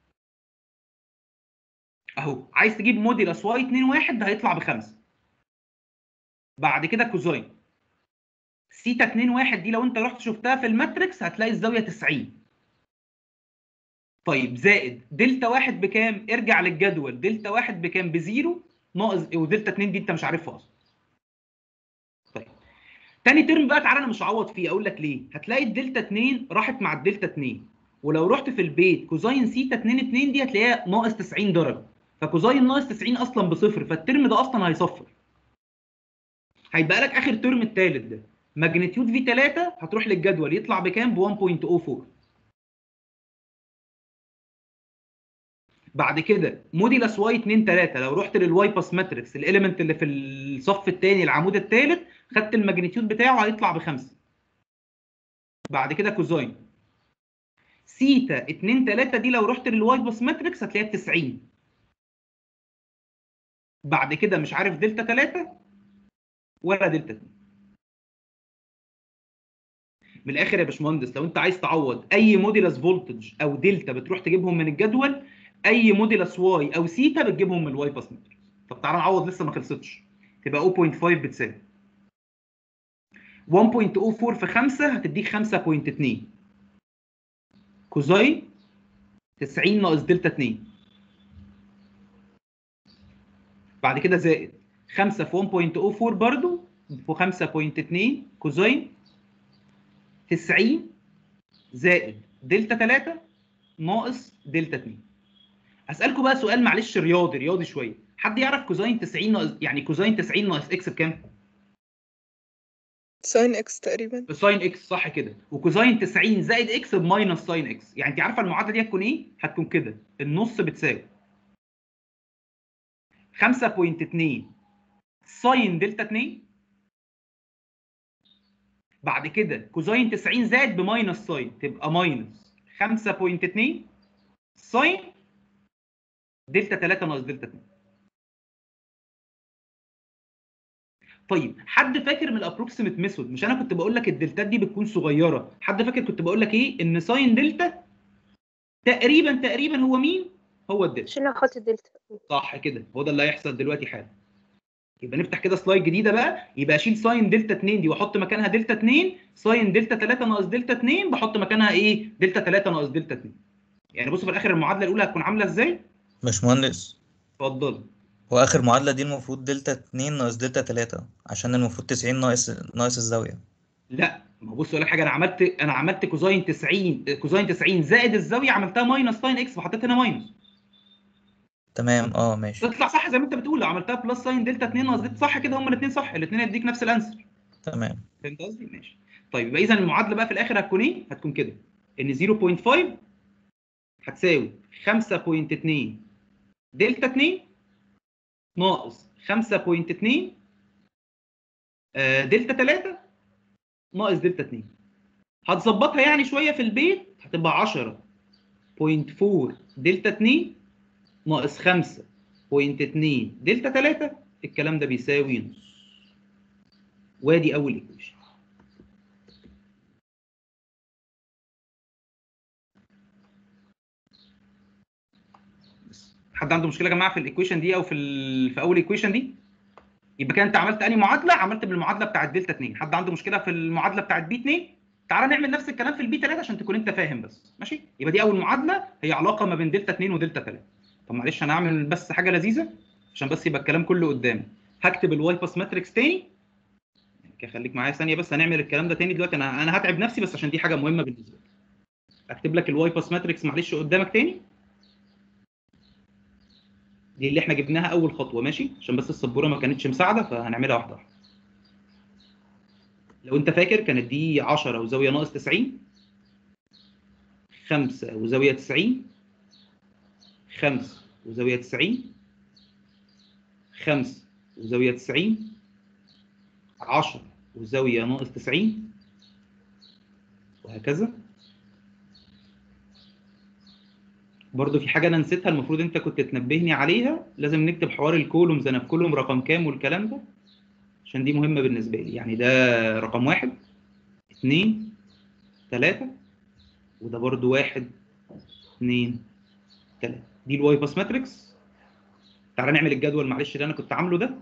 اهو عايز تجيب موديلس واي اتنين واحد، ده هيطلع بخمسة. بعد كده كوزاين سيتا اتنين واحد دي لو انت رحت شفتها في الماتريكس هتلاقي الزاويه تسعين. طيب زائد دلتا واحد بكام؟ ارجع للجدول، دلتا واحد بكام؟ بزيرو ناقص، ودلتا اتنين دي انت مش عارفها اصلا. طيب تاني ترم بقى تعالى انا مش هعوض فيه، اقول لك ليه. هتلاقي الدلتا اتنين راحت مع الدلتا اتنين، ولو رحت في البيت كوزاين سيتا اتنين اتنين دي هتلاقيها ناقص تسعين درجه، فكوزاين ناقص تسعين اصلا بصفر، فالترم ده اصلا هيصفر. هيبقى لك اخر ترم الثالث ده ماجنتيود في تلاتة، هتروح للجدول يطلع بكام؟ ب واحد فاصلة صفر أربعة. بعد كده موديلس واي اتنين تلاتة، لو رحت للواي باس ماتريكس الاليمنت اللي في الصف الثاني العمود الثالث، خدت الماجنتيود بتاعه هيطلع بخمسة. بعد كده كوزاين سيتا اتنين تلاتة دي لو رحت للواي باس ماتريكس هتلاقيها ب تسعين. بعد كده مش عارف دلتا تلاتة ولا دلتا اتنين. من الاخر يا باشمهندس، لو انت عايز تعوض اي موديلس فولتج او دلتا بتروح تجيبهم من الجدول، اي موديلس واي او سيتا بتجيبهم من الواي باس ماتريكس. طب تعالى نعوض، لسه ما خلصتش. تبقى صفر فاصلة خمسة بتساوي واحد فاصلة صفر أربعة في خمسة هتديك خمسة فاصلة اتنين كوزاين تسعين ناقص دلتا اتنين. بعد كده زائد خمسة في واحد فاصلة صفر أربعة برضو في خمسة فاصلة اتنين كوزاين تسعين زائد دلتا تلاتة ناقص دلتا اتنين. هسألكم بقى سؤال معلش رياضي رياضي شويه. حد يعرف كوزاين تسعين ناقص، يعني كوزاين تسعين ناقص اكس بكام؟ ساين اكس تقريبا. بساين اكس، صح كده. وكوزاين تسعين زائد اكس بماينس ساين اكس. يعني انت عارفه المعادله دي هتكون ايه؟ هتكون كده، النص بتساوي خمسة فاصلة اتنين ساين دلتا اتنين، بعد كده كوزاين تسعين زائد بماينس ساين تبقى ماينس خمسة فاصلة اتنين ساين دلتا تلاتة ناقص دلتا اتنين. طيب حد فاكر من الابروكسيمت ميثود، مش انا كنت بقول لك الدلتات دي بتكون صغيره؟ حد فاكر كنت بقول لك ايه؟ ان ساين دلتا تقريبا تقريبا هو مين؟ هو الدلتا. شيلها خط الدلتا. صح كده، هو ده اللي هيحصل دلوقتي حالا. يبقى نفتح كده سلايد جديده بقى، يبقى اشيل ساين دلتا اتنين دي واحط مكانها دلتا اتنين، ساين دلتا تلاتة ناقص دلتا اتنين بحط مكانها ايه؟ دلتا تلاتة ناقص دلتا اتنين. يعني بصوا في الاخر المعادله الاولى هتكون عامله ازاي؟ باشمهندس، اتفضل. هو آخر معادلة دي المفروض دلتا اتنين ناقص دلتا تلاتة، عشان المفروض تسعين ناقص ناقص الزاوية. لا ما هو بص اقول لك حاجه، انا عملت انا عملت كوزاين تسعين كوزاين تسعين زائد الزاويه عملتها ماينس ساين اكس فحطيت هنا ماينس. تمام اه ماشي. تطلع صح زي ما انت بتقول. لو عملتها بلس ساين دلتا اتنين ناقص دلتا، صح كده، هما الاثنين صح، الاثنين هيديك نفس الانسر. تمام. فهمت قصدي؟ ماشي. طيب يبقى اذا المعادله بقى في الاخر هتكون ايه؟ هتكون كده، ان صفر فاصلة خمسة هتساوي خمسة فاصلة اتنين دلتا اتنين ناقص خمسة فاصلة اتنين آه، دلتا تلاتة ناقص دلتا اتنين. هتظبطها يعني شويه في البيت، هتبقى عشرة فاصلة أربعة دلتا اتنين ناقص خمسة فاصلة اتنين دلتا تلاتة، الكلام ده بيساوي نص. وادي اول ايكويشن. حد عنده مشكله يا جماعه في الايكويشن دي او في ال... في اول ايكويشن دي؟ يبقى كده انت عملت انهي معادله؟ عملت بالمعادله بتاعت دلتا اتنين. حد عنده مشكله في المعادله بتاعت بي اتنين؟ تعالى نعمل نفس الكلام في البي تلاتة عشان تكون انت فاهم بس. ماشي؟ يبقى دي اول معادله، هي علاقه ما بين دلتا اتنين ودلتا تلاتة. طب معلش انا هعمل بس حاجه لذيذه عشان بس يبقى الكلام كله قدامي. هكتب الواي باس ماتريكس تاني. خليك معايا ثانيه بس، هنعمل الكلام ده تاني دلوقتي. انا انا هتعب نفسي بس عشان دي حاجه مهمه بالنسبه لي. اكتب لك الواي باس ماتريكس معلش قدامك تاني. دي اللي احنا جبناها اول خطوه، ماشي؟ عشان بس السبوره ما كانتش مساعده فهنعملها واحده واحده. لو انت فاكر كانت دي عشرة وزاويه ناقص تسعين، خمسة وزاويه تسعين، خمسة وزاوية تسعين، خمسة وزاوية تسعين، عشرة وزاوية ناقص تسعين، وهكذا. برضو في حاجة أنا نسيتها المفروض أنت كنت تنبهني عليها، لازم نكتب حوار الكولومز، أنا في كولوم رقم كام والكلام ده، عشان دي مهمة بالنسبة لي. يعني ده رقم واحد، اتنين، تلاتة، وده برضو واحد، اتنين، تلاتة. دي الواي باس ماتريكس. تعالى نعمل الجدول معلش اللي أنا كنت عامله ده.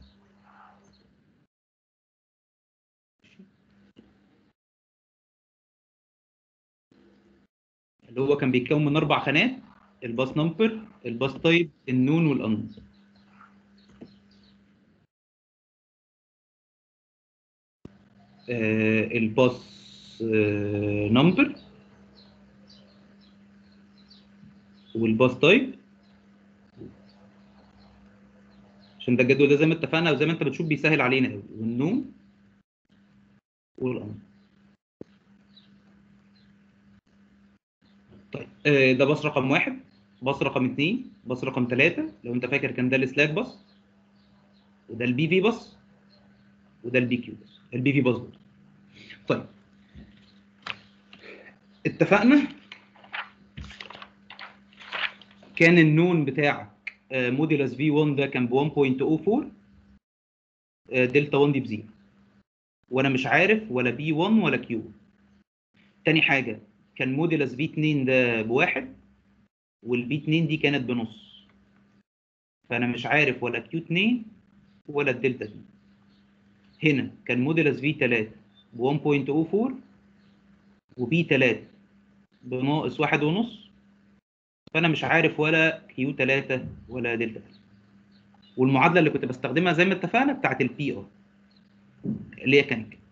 اللي هو كان بيتكون من أربع خانات: الباس نمبر، الباس تايب، النون والأنون. آه الباس آه نمبر، والباس تايب، عشان ده الجدول ده زي ما اتفقنا وزي ما انت بتشوف بيسهل علينا قوي، والنون والأنون. طيب آه ده باص رقم واحد، باص رقم اثنين، باص رقم ثلاثة. لو انت فاكر كان ده السلاك باص، وده البي في باص، وده البي كيو باص، البي في باص برضه. طيب اتفقنا كان النون بتاعك آه موديلس في واحد ده كان ب واحد فاصلة صفر أربعة، آه دلتا واحد دي بزيرو، وانا مش عارف ولا بي واحد ولا كيو. تاني حاجه كان موديلس في اتنين ده بواحد، والبي اتنين دي كانت بنص، فانا مش عارف ولا كيو اتنين ولا الدلتا اتنين. هنا كان موديلس في تلاتة ب واحد فاصلة صفر أربعة، وبي تلاتة بناقص واحد ونص، فانا مش عارف ولا كيو تلاتة ولا دلتا تلاتة. والمعادله اللي كنت بستخدمها زي ما اتفقنا بتاعت البي ار اللي هي كانت كده،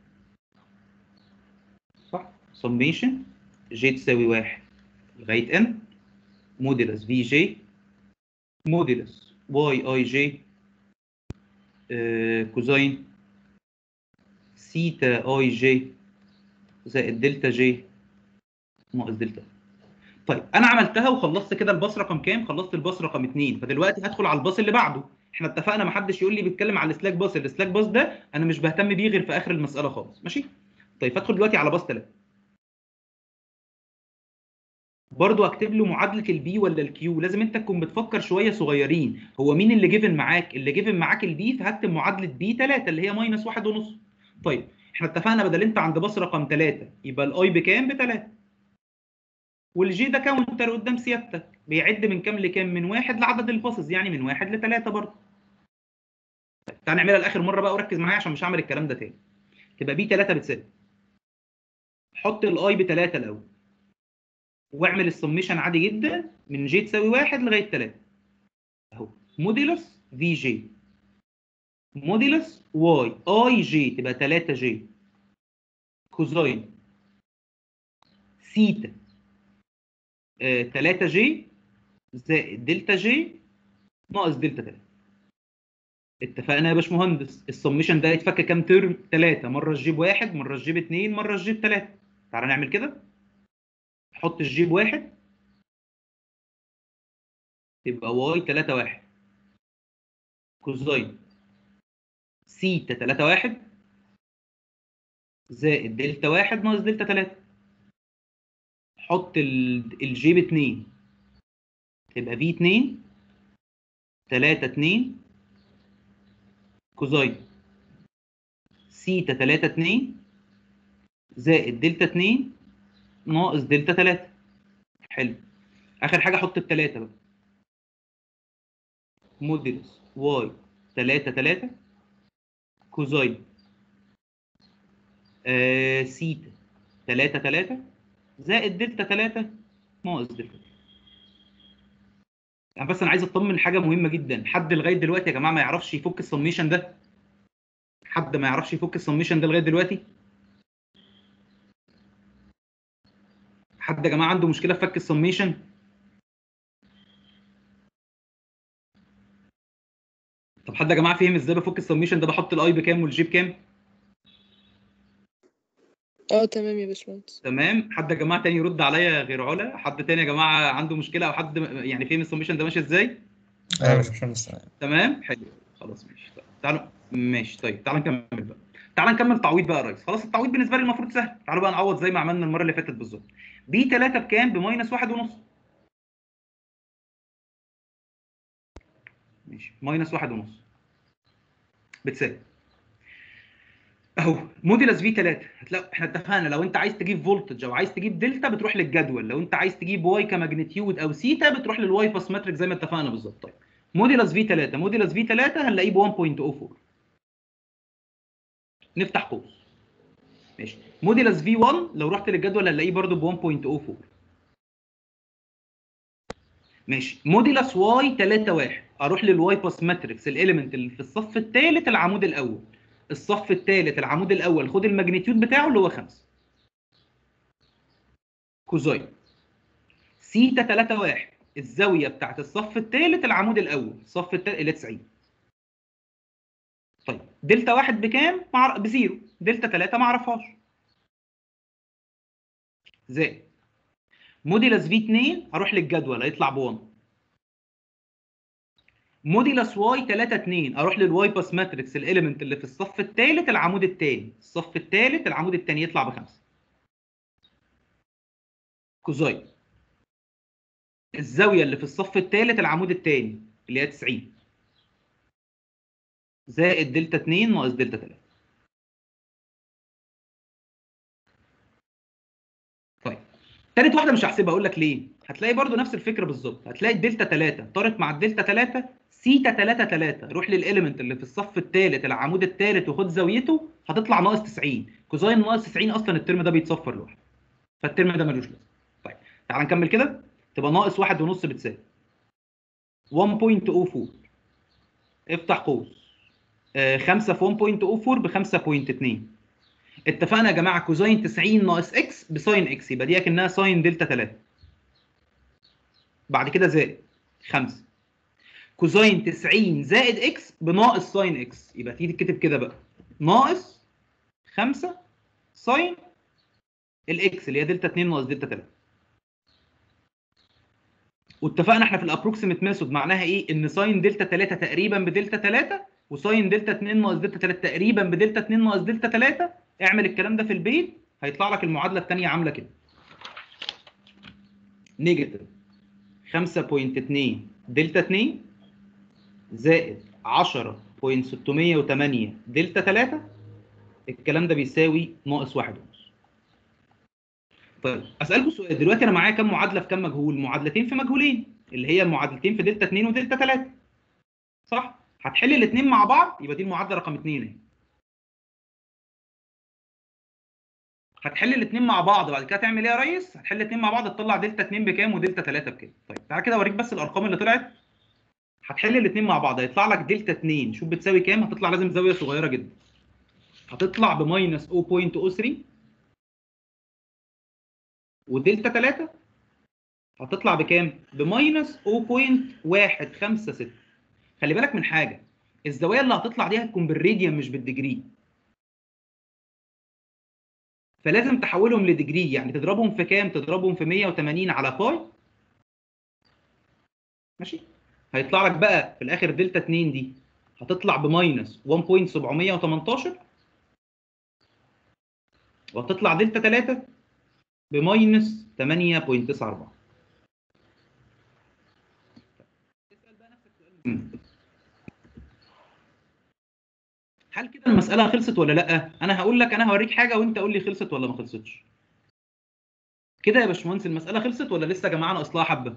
صح؟ سميشن جي تساوي واحد لغايه ان موديلس في جي موديلس واي اي جي آه كوزين سيتا اي جي زائد دلتا جي ناقص دلتا. طيب انا عملتها وخلصت كده الباص رقم كام؟ خلصت الباص رقم اتنين، فدلوقتي هدخل على الباص اللي بعده. احنا اتفقنا ما حدش يقول لي بيتكلم على السلاك باص، السلاك باص ده انا مش بهتم بيه غير في اخر المساله خالص، ماشي؟ طيب فادخل دلوقتي على باص تلاتة. برضه اكتب له معادله البي ولا الكيو، لازم انت تكون بتفكر شويه صغيرين. هو مين اللي جيفن معاك؟ اللي جيفن معاك البي، فهكتب معادله بي تلاتة اللي هي ماينس واحد ونص. طيب احنا اتفقنا بدل انت عند باص رقم تلاتة يبقى الاي بكام؟ ب تلاتة، والجي ده كاونتر قدام سيادتك بيعد من كام لكام؟ من واحد لعدد الباصز، يعني من واحد لتلاتة برضه. تعال نعملها لاخر مره بقى وركز معايا عشان مش هعمل الكلام ده تاني. تبقى بي تلاتة بتساوي، حط الاي ب تلاتة الاول، واعمل السميشن عادي جدا من جي تساوي واحد لغايه تلاتة اهو. موديلس في جي موديلس واي اي جي تبقى تلاتة جي كوزاين سيتا آه تلاتة جي زائد دلتا جي ناقص دلتا تلاتة. اتفقنا يا باشمهندس؟ السميشن ده يتفك كام ترم؟ تلاتة، مره الجيب واحد، مره الجيب اتنين، مره الجيب تلاتة. تعالى نعمل كده. حط الجيب واحد تبقى واي تلاتة واحد كوزاين سيتا تلاتة واحد زائد دلتا واحد ناقص دلتا تلاتة. حط الجيب اتنين تبقى في اتنين تلاتة اتنين كوزاين سيتا تلاتة اتنين زائد دلتا اتنين ناقص دلتا تلاتة. حلو. اخر حاجه حط التلاتة بقى. موديلس واي تلاتة تلاتة كوزاين آه سيتا تلاتة تلاتة زائد دلتا تلاتة ناقص دلتا تلاتة. يعني بس انا عايز اطمن حاجه مهمه جدا، حد لغايه دلوقتي يا جماعه ما يعرفش يفك السميشن ده؟ حد ما يعرفش يفك السميشن ده لغايه دلوقتي؟ حد يا جماعه عنده مشكله في فك السميشن؟ طب حد يا جماعه فهم ازاي بفك السميشن ده؟ بحط الاي بكام والجي بكام؟ اه تمام يا باشمهندس. تمام. حد يا جماعه تاني يرد عليا غير علا؟ حد تاني يا جماعه عنده مشكله او حد يعني فاهم السمشن ده ماشي ازاي؟ ايوه يا باشمهندس. تمام حلو خلاص ماشي. طيب تعالوا ماشي. طيب تعالى نكمل بقى. تعالى نكمل تعويض بقى يا ريس. خلاص التعويض بالنسبه لي المفروض سهل. تعالوا بقى نعوض زي ما عملنا المره اللي فاتت بالظبط. بي ثلاثة بكام؟ بماينس واحد ونص. ماشي ماينس واحد ونص بتساوي اهو موديلس في ثلاثة. هتلاقي احنا اتفقنا لو انت عايز تجيب فولتج او عايز تجيب دلتا بتروح للجدول، لو انت عايز تجيب واي كماجنتيود او سيتا بتروح للواي باس ماتريك زي ما اتفقنا بالظبط. طيب موديلس في ثلاثة موديلس في ثلاثة هنلاقيه ب واحد فاصلة صفر أربعة. نفتح قوس. ماشي موديلس في واحد لو رحت للجدول هنلاقيه برده ب واحد فاصلة صفر أربعة. ماشي موديلس واي ثلاثة واحد اروح للواي باس ماتريكس الاليمنت اللي في الصف الثالث العمود الاول. الصف الثالث العمود الاول خد الماجنتيود بتاعه اللي هو خمسة. كوزاين سيتا ثلاثة واحد الزاويه بتاعت الصف الثالث العمود الاول الصف الثالث اللي تسعين. طيب دلتا واحد بكام؟ مع... بزيرو. دلتا ثلاثة ما اعرفهاش. زائد موديلس في اثنين اروح للجدول هيطلع ب واحد. موديلس واي ثلاثة اثنين اروح للواي باس ماتريكس الاليمنت اللي في الصف الثالث العمود الثاني. الصف الثالث العمود الثاني يطلع بخمسة. كوزاين الزاويه اللي في الصف الثالث العمود الثاني اللي هي تسعين زائد دلتا اثنين ناقص دلتا ثلاثة. طيب ثالث واحده مش هحسبها اقول لك ليه. هتلاقي برضو نفس الفكره بالظبط. هتلاقي الدلتا ثلاثة طارت مع الدلتا ثلاثة سيتا ثلاثة ثلاثة روح للاليمنت اللي في الصف الثالث العمود الثالث وخد زاويته هتطلع ناقص تسعين. كوزاين ناقص تسعين اصلا الترم ده بيتصفر لوحده فالترم ده ملوش لازمه. طيب تعال نكمل كده. تبقى ناقص واحد ونص بتساوي واحد فاصلة صفر أربعة. افتح قوس آه خمسة في واحد فاصلة صفر أربعة ب خمسة فاصلة اثنين. اتفقنا يا جماعه كوزاين تسعين ناقص اكس بساين اكس يبقى دي اكنها ساين دلتا ثلاثة. بعد كده زائد خمسة. كوزاين تسعين زائد اكس بناقص ساين اكس يبقى تيجي تكتب كده بقى ناقص خمسة ساين الاكس اللي هي دلتا اثنين ناقص دلتا ثلاثة. واتفقنا احنا في الابروكسيميت ميثود معناها ايه؟ ان ساين دلتا ثلاثة تقريبا بدلتا ثلاثة وساين دلتا اثنين ناقص دلتا ثلاثة تقريبا بدلتا اثنين ناقص دلتا ثلاثة. اعمل الكلام ده في البيت هيطلع لك المعادله الثانيه عامله كده نيجاتيف خمسة فاصلة اثنين دلتا اثنين زائد عشرة فاصلة ستمية وثمانية دلتا ثلاثة. الكلام ده بيساوي ناقص واحد ونص. طيب اسالكم سؤال دلوقتي انا معايا كام معادله في كام مجهول؟ معادلتين في مجهولين اللي هي المعادلتين في دلتا اثنين ودلتا ثلاثة صح؟ هتحل الاثنين مع بعض يبقى دي المعادله رقم اثنين اهي. هتحل الاثنين مع بعض بعد كده تعمل ايه يا ريس؟ هتحل الاثنين مع بعض تطلع دلتا اثنين بكام ودلتا ثلاثة بكام. طيب تعالى كده اوريك بس الارقام اللي طلعت. هتحل الاثنين مع بعض هيطلع لك دلتا اثنين شوف بتساوي كام. هتطلع لازم زاويه صغيره جدا. هتطلع بماينس صفر فاصلة صفر ثلاثة ودلتا ثلاثة هتطلع بكام؟ بماينس صفر فاصلة واحد خمسة ستة. خلي بالك من حاجه الزوايا اللي هتطلع دي هتكون بالراديان مش بالديجري. فلازم تحولهم لديجري يعني تضربهم في كام؟ تضربهم في مية وثمانين على باي. ماشي؟ هيطلع لك بقى في الاخر دلتا اثنين دي هتطلع بماينس واحد فاصلة سبعمية وتمنتاشر وهتطلع دلتا ثلاثة بماينس ثمانية فاصلة تسعة أربعة. اسال بقى نفسك سؤال هل كده المساله خلصت ولا لا؟ انا هقول لك انا هوريك حاجه وانت قول لي خلصت ولا ما خلصتش. كده يا باشمهندس المساله خلصت ولا لسه يا جماعه ناقص لها حبه؟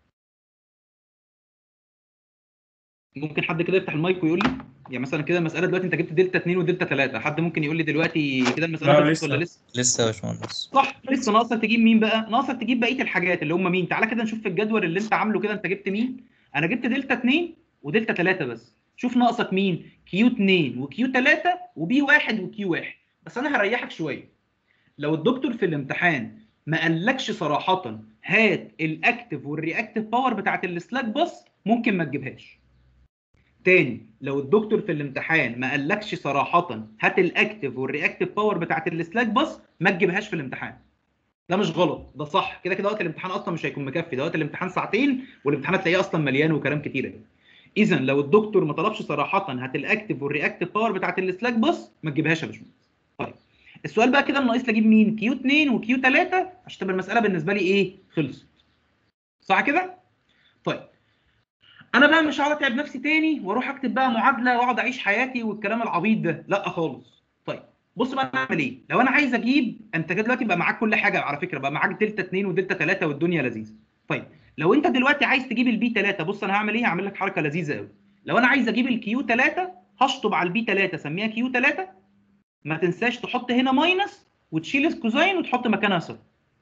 ممكن حد كده يفتح المايك ويقول لي يعني مثلا كده المساله دلوقتي انت جبت دلتا اثنين ودلتا ثلاثة. حد ممكن يقول لي دلوقتي كده المساله لا، خلصت لسه. ولا لسه؟ لسه يا باشمهندس. صح لسه. ناقصك تجيب مين بقى؟ ناقصك تجيب بقيه الحاجات اللي هم مين؟ تعالى كده نشوف في الجدول اللي انت عامله كده انت جبت مين؟ انا جبت دلتا اثنين ودلتا ثلاثة بس. شوف ناقصك مين؟ كيو اثنين وكيو ثلاثة وبي واحد وكيو واحد. بس انا هريحك شويه. لو الدكتور في الامتحان ما قالكش صراحه هات الاكتف والرياكتيف باور بتاعت السلاك بس ممكن ما تجيبهاش. تاني، لو الدكتور في الامتحان ما قالكش صراحه هات الاكتف والرياكتيف باور بتاعت السلاك بس، ما تجيبهاش في الامتحان. ده مش غلط، ده صح. كده كده وقت الامتحان اصلا مش هيكون مكفي، ده وقت الامتحان ساعتين والامتحان هتلاقيه اصلا مليان وكلام كتير يعني. اذا لو الدكتور ما طلبش صراحه هات الاكتف والرياكتيف باور بتاعت السلاك بس، ما تجيبهاش يا باشمهندس. طيب السؤال بقى كده ناقص لي اجيب مين؟ كيو اتنين وكيو تلاتة عشان تبقى المساله بالنسبه لي ايه؟ خلصت. صح كده؟ طيب انا بقى مش هقعد اتعب نفسي تاني واروح اكتب بقى معادله واقعد اعيش حياتي والكلام العبيط ده، لا خالص. طيب بص بقى نعمل ايه؟ لو انا عايز اجيب، انت كده دلوقتي بقى معاك كل حاجه على فكره، بقى معاك دلتا اتنين ودلتا تلاتة والدنيا لذيذه. طيب لو انت دلوقتي عايز تجيب البي تلاتة، بص انا هعمل ايه؟ هعمل لك حركه لذيذه قوي. لو انا عايز اجيب الكيو تلاتة هشطب على البي تلاتة اسميها كيو تلاتة، ما تنساش تحط هنا ماينس وتشيل الكوزاين وتحط مكانها صفر.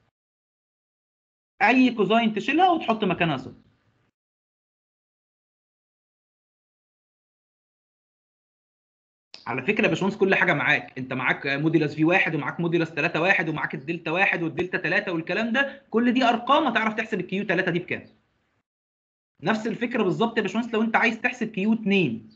اي كوزاين تشيلها وتحط مكانها صفر. على فكره يا باشمهندس كل حاجه معاك، انت معاك موديلس في واحد ومعاك موديلس تلاتة واحد ومعاك الدلتا واحد والدلتا تلاتة والكلام ده، كل دي ارقام هتعرف تحسب الكيو تلاتة دي بكام. نفس الفكره بالظبط يا باشمهندس لو انت عايز تحسب كيو اتنين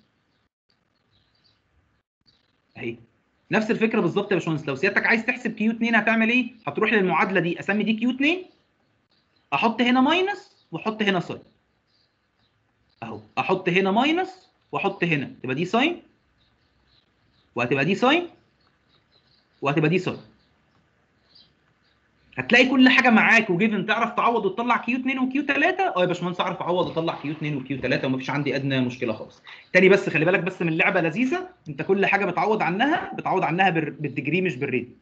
اهي. نفس الفكره بالظبط يا باشمهندس لو سيادتك عايز تحسب كيو اتنين هتعمل ايه؟ هتروح للمعادله دي، اسمي دي كيو اتنين، احط هنا ماينس واحط هنا ساين اهو، احط هنا ماينس واحط هنا، تبقى دي ساين وهتبقى دي ساين وهتبقى دي ساين. هتلاقي كل حاجه معاك وجيفن، تعرف تعوض وتطلع كيو اتنين وكيو تلاتة. اه يا باشمهندس اعرف اعوض واطلع كيو اتنين وكيو تلاتة ومفيش عندي ادنى مشكله خالص. تاني بس خلي بالك بس من لعبه لذيذه، انت كل حاجه بتعوض عنها بتعوض عنها بال- بالديجري مش بالريت.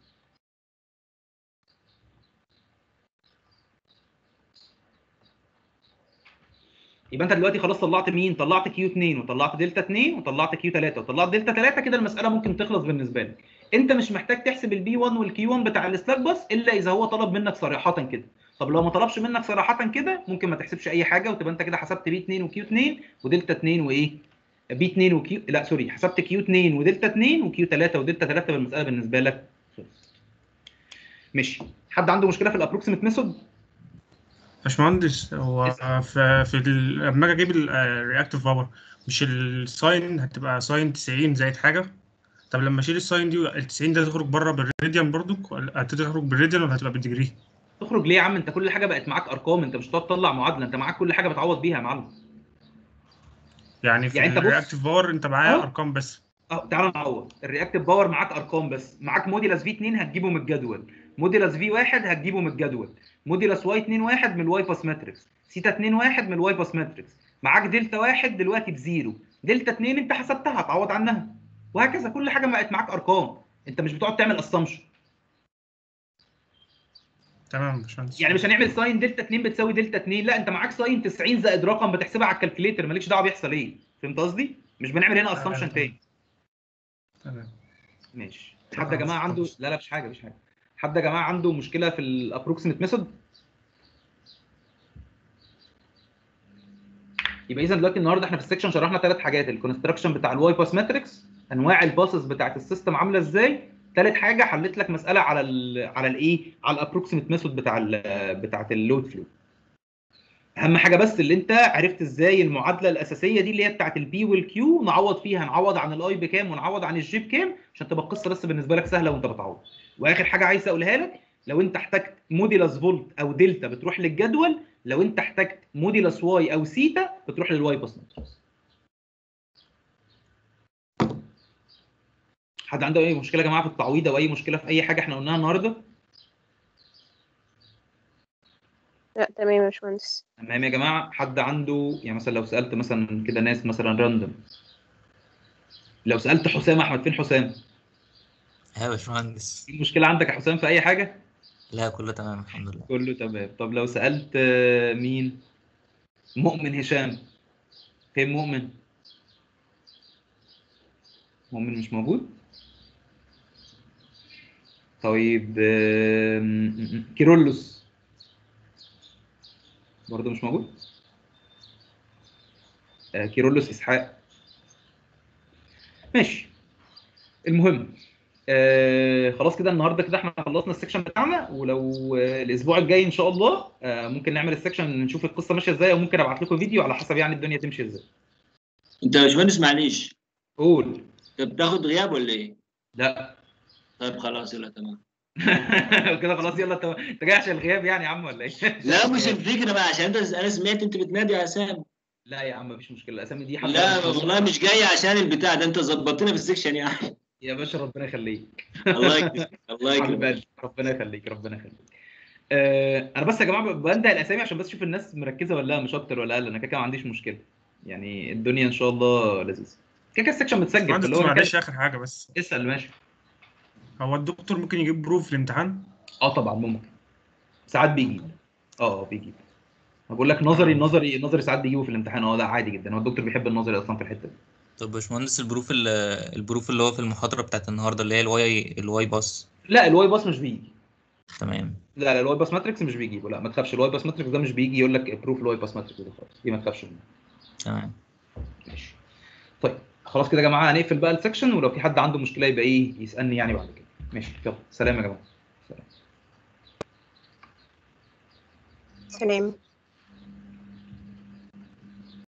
يبقى انت دلوقتي خلاص طلعت مين؟ طلعت كيو اتنين وطلعت دلتا اتنين وطلعت كيو تلاتة وطلعت دلتا تلاتة، كده المساله ممكن تخلص بالنسبه لك. انت مش محتاج تحسب البي واحد والكيو واحد بتاع السلاك بس الا اذا هو طلب منك صراحه كده. طب لو ما طلبش منك صراحه كده ممكن ما تحسبش اي حاجه وتبقى انت كده حسبت بي اتنين وكيو اتنين ودلتا اتنين وايه؟ بي اتنين وكيو، لا سوري، حسبت كيو اتنين ودلتا اتنين وكيو تلاتة ودلتا تلاتة، بالمساله بالنسبه لك خلص. ماشي. حد عنده مشكله في الابروكسيمت ميثود؟ باشمهندس هو اسال. في في ال- لما اجي اجيب الرياكتيف باور، مش الساين هتبقى ساين تسعين زائد حاجه؟ طب لما اشيل الساين دي ال تسعين ده تخرج بره بالراديان برضك، ولا هتخرج بالراديان ولا هتبقى بالديجري؟ تخرج ليه يا عم؟ انت كل حاجه بقت معاك ارقام، انت مش هتقعد تطلع معادله، انت معاك كل حاجه بتعوض بيها يا معلم. يعني في يعني انت بص الرياكتيف باور انت معايا اهو، ارقام بس. اه تعالى نعوض. الرياكتيف باور معاك ارقام بس، معاك موديلس في اتنين هتجيبه من الجدول، موديلس في واحد هتجيبه من الجدول، موديلس واي اتنين واحد من الواي باس ماتريكس، سيتا اتنين واحد من الواي باس ماتريكس، معاك دلتا واحد دلوقتي بزيرو، دلتا اتنين انت حسبتها هتعوض عنها، وهكذا. كل حاجه بقت معاك ارقام، انت مش بتقعد تعمل اسامبشن. تمام يا باشمهندس. يعني مش هنعمل ساين دلتا اتنين بتساوي دلتا اتنين، لا انت معاك ساين تسعين زائد رقم بتحسبها على الكالكليتر، مالكش دعوه بيحصل ايه. فهمت قصدي؟ مش بنعمل هنا تمام اسامبشن تاني. تمام. ماشي. شكرا حد يا يا جماعه عنده، باشمهندس. لا لا مش حاجه مش حاجه، حد يا جماعه عنده مشكله في الابروكسيمت ميثود؟ يبقى اذا دلوقتي النهارده احنا في السكشن شرحنا ثلاث حاجات: الكونستراكشن بتاع الواي باس ماتريكس، انواع الباسز بتاعت السيستم عامله ازاي، ثالث حاجه حليت لك مساله على ال على الايه على الابروكسيمت ميثود بتاع ال بتاعت اللود فلو. اهم حاجه بس اللي انت عرفت ازاي المعادله الاساسيه دي اللي هي بتاعت البي والكيو نعوض فيها، نعوض عن الاي بكام ونعوض عن الجي بكام، عشان تبقى القصه بس بالنسبه لك سهله وانت بتعوض. واخر حاجه عايز اقولها لك، لو انت احتجت موديلس فولت او دلتا بتروح للجدول، لو انت احتجت موديلس واي او سيتا بتروح للواي باس ماتريكس. حد عنده اي مشكله يا جماعه في التعويض او اي مشكله في اي حاجه احنا قلناها النهارده؟ لا تمام يا باشمهندس. تمام يا جماعه. حد عنده يعني مثلا لو سالت مثلا كده ناس مثلا راندوم، لو سالت حسام احمد، فين حسام؟ يا باشمهندس. ايه المشكله عندك يا حسام في اي حاجه؟ لا كله تمام الحمد لله. كله تمام. طب لو سالت آه، مين؟ مؤمن هشام، فين مؤمن؟ مؤمن مش موجود. طيب آه، م- م- كيرلس برضه مش موجود. آه، كيرلس اسحاق. ماشي. المهم آه خلاص كده النهارده كده احنا خلصنا السكشن بتاعنا، ولو آه الاسبوع الجاي ان شاء الله آه ممكن نعمل السكشن نشوف القصه ماشيه ازاي، وممكن ابعت لكم فيديو على حسب يعني الدنيا تمشي ازاي. انت يا باشمهندس معلش، قول. انت بتاخد غياب ولا ايه؟ لا. طيب خلاص يلا تمام. كده خلاص يلا. انت انت جاي عشان الغياب يعني يا عم ولا ايه؟ لا مش الفكره بقى، عشان انت انا سمعت انت بتنادي يا اسامي. لا يا عم مفيش مشكله، الاسامي دي حتى لا لو مش والله مش جاي عشان البتاع ده، انت ظبطتنا في السكشن يعني. يا باشا ربنا يخليك. الله يكرمك الله حبيب يكرمك. قلبي، ربنا يخليك ربنا يخليك. آه انا بس يا جماعه بنده الاسامي عشان بس اشوف الناس مركزه ولا لا، مش اكتر ولا اقل. انا كده كده ما عنديش مشكله، يعني الدنيا ان شاء الله لذيذه. كده كده السكشن متسجل، فاللي باشمهندس هو انا كده. معلش اخر حاجه بس، اسال ماشي. هو الدكتور ممكن يجيب بروف في الامتحان؟ اه طبعا ممكن، ساعات بيجيب. اه بيجيب. أنا بقول لك نظري تمام. نظري نظري ساعات بيجيبوا في الامتحان. اه ده عادي جدا، هو الدكتور بيحب النظري اصلا في الحته دي. طب باشمهندس البروف ال- البروف اللي هو في المحاضرة بتاعت النهاردة اللي هي الواي الواي باص. لا الواي باس مش بيجي. تمام. لا لا الواي باس ماتريكس مش بيجيبه، لا ما تخافش. الواي باس ماتريكس ده مش بيجي يقول لك بروف الواي باس ماتريكس ده خالص، دي ما تخافش منها. تمام. ماشي. طيب خلاص كده يا جماعه هنقفل بقى السكشن، ولو في حد عنده مشكله يبقى ايه يسالني يعني بعد كده. ماشي يلا سلام يا جماعه. سلام. سلام.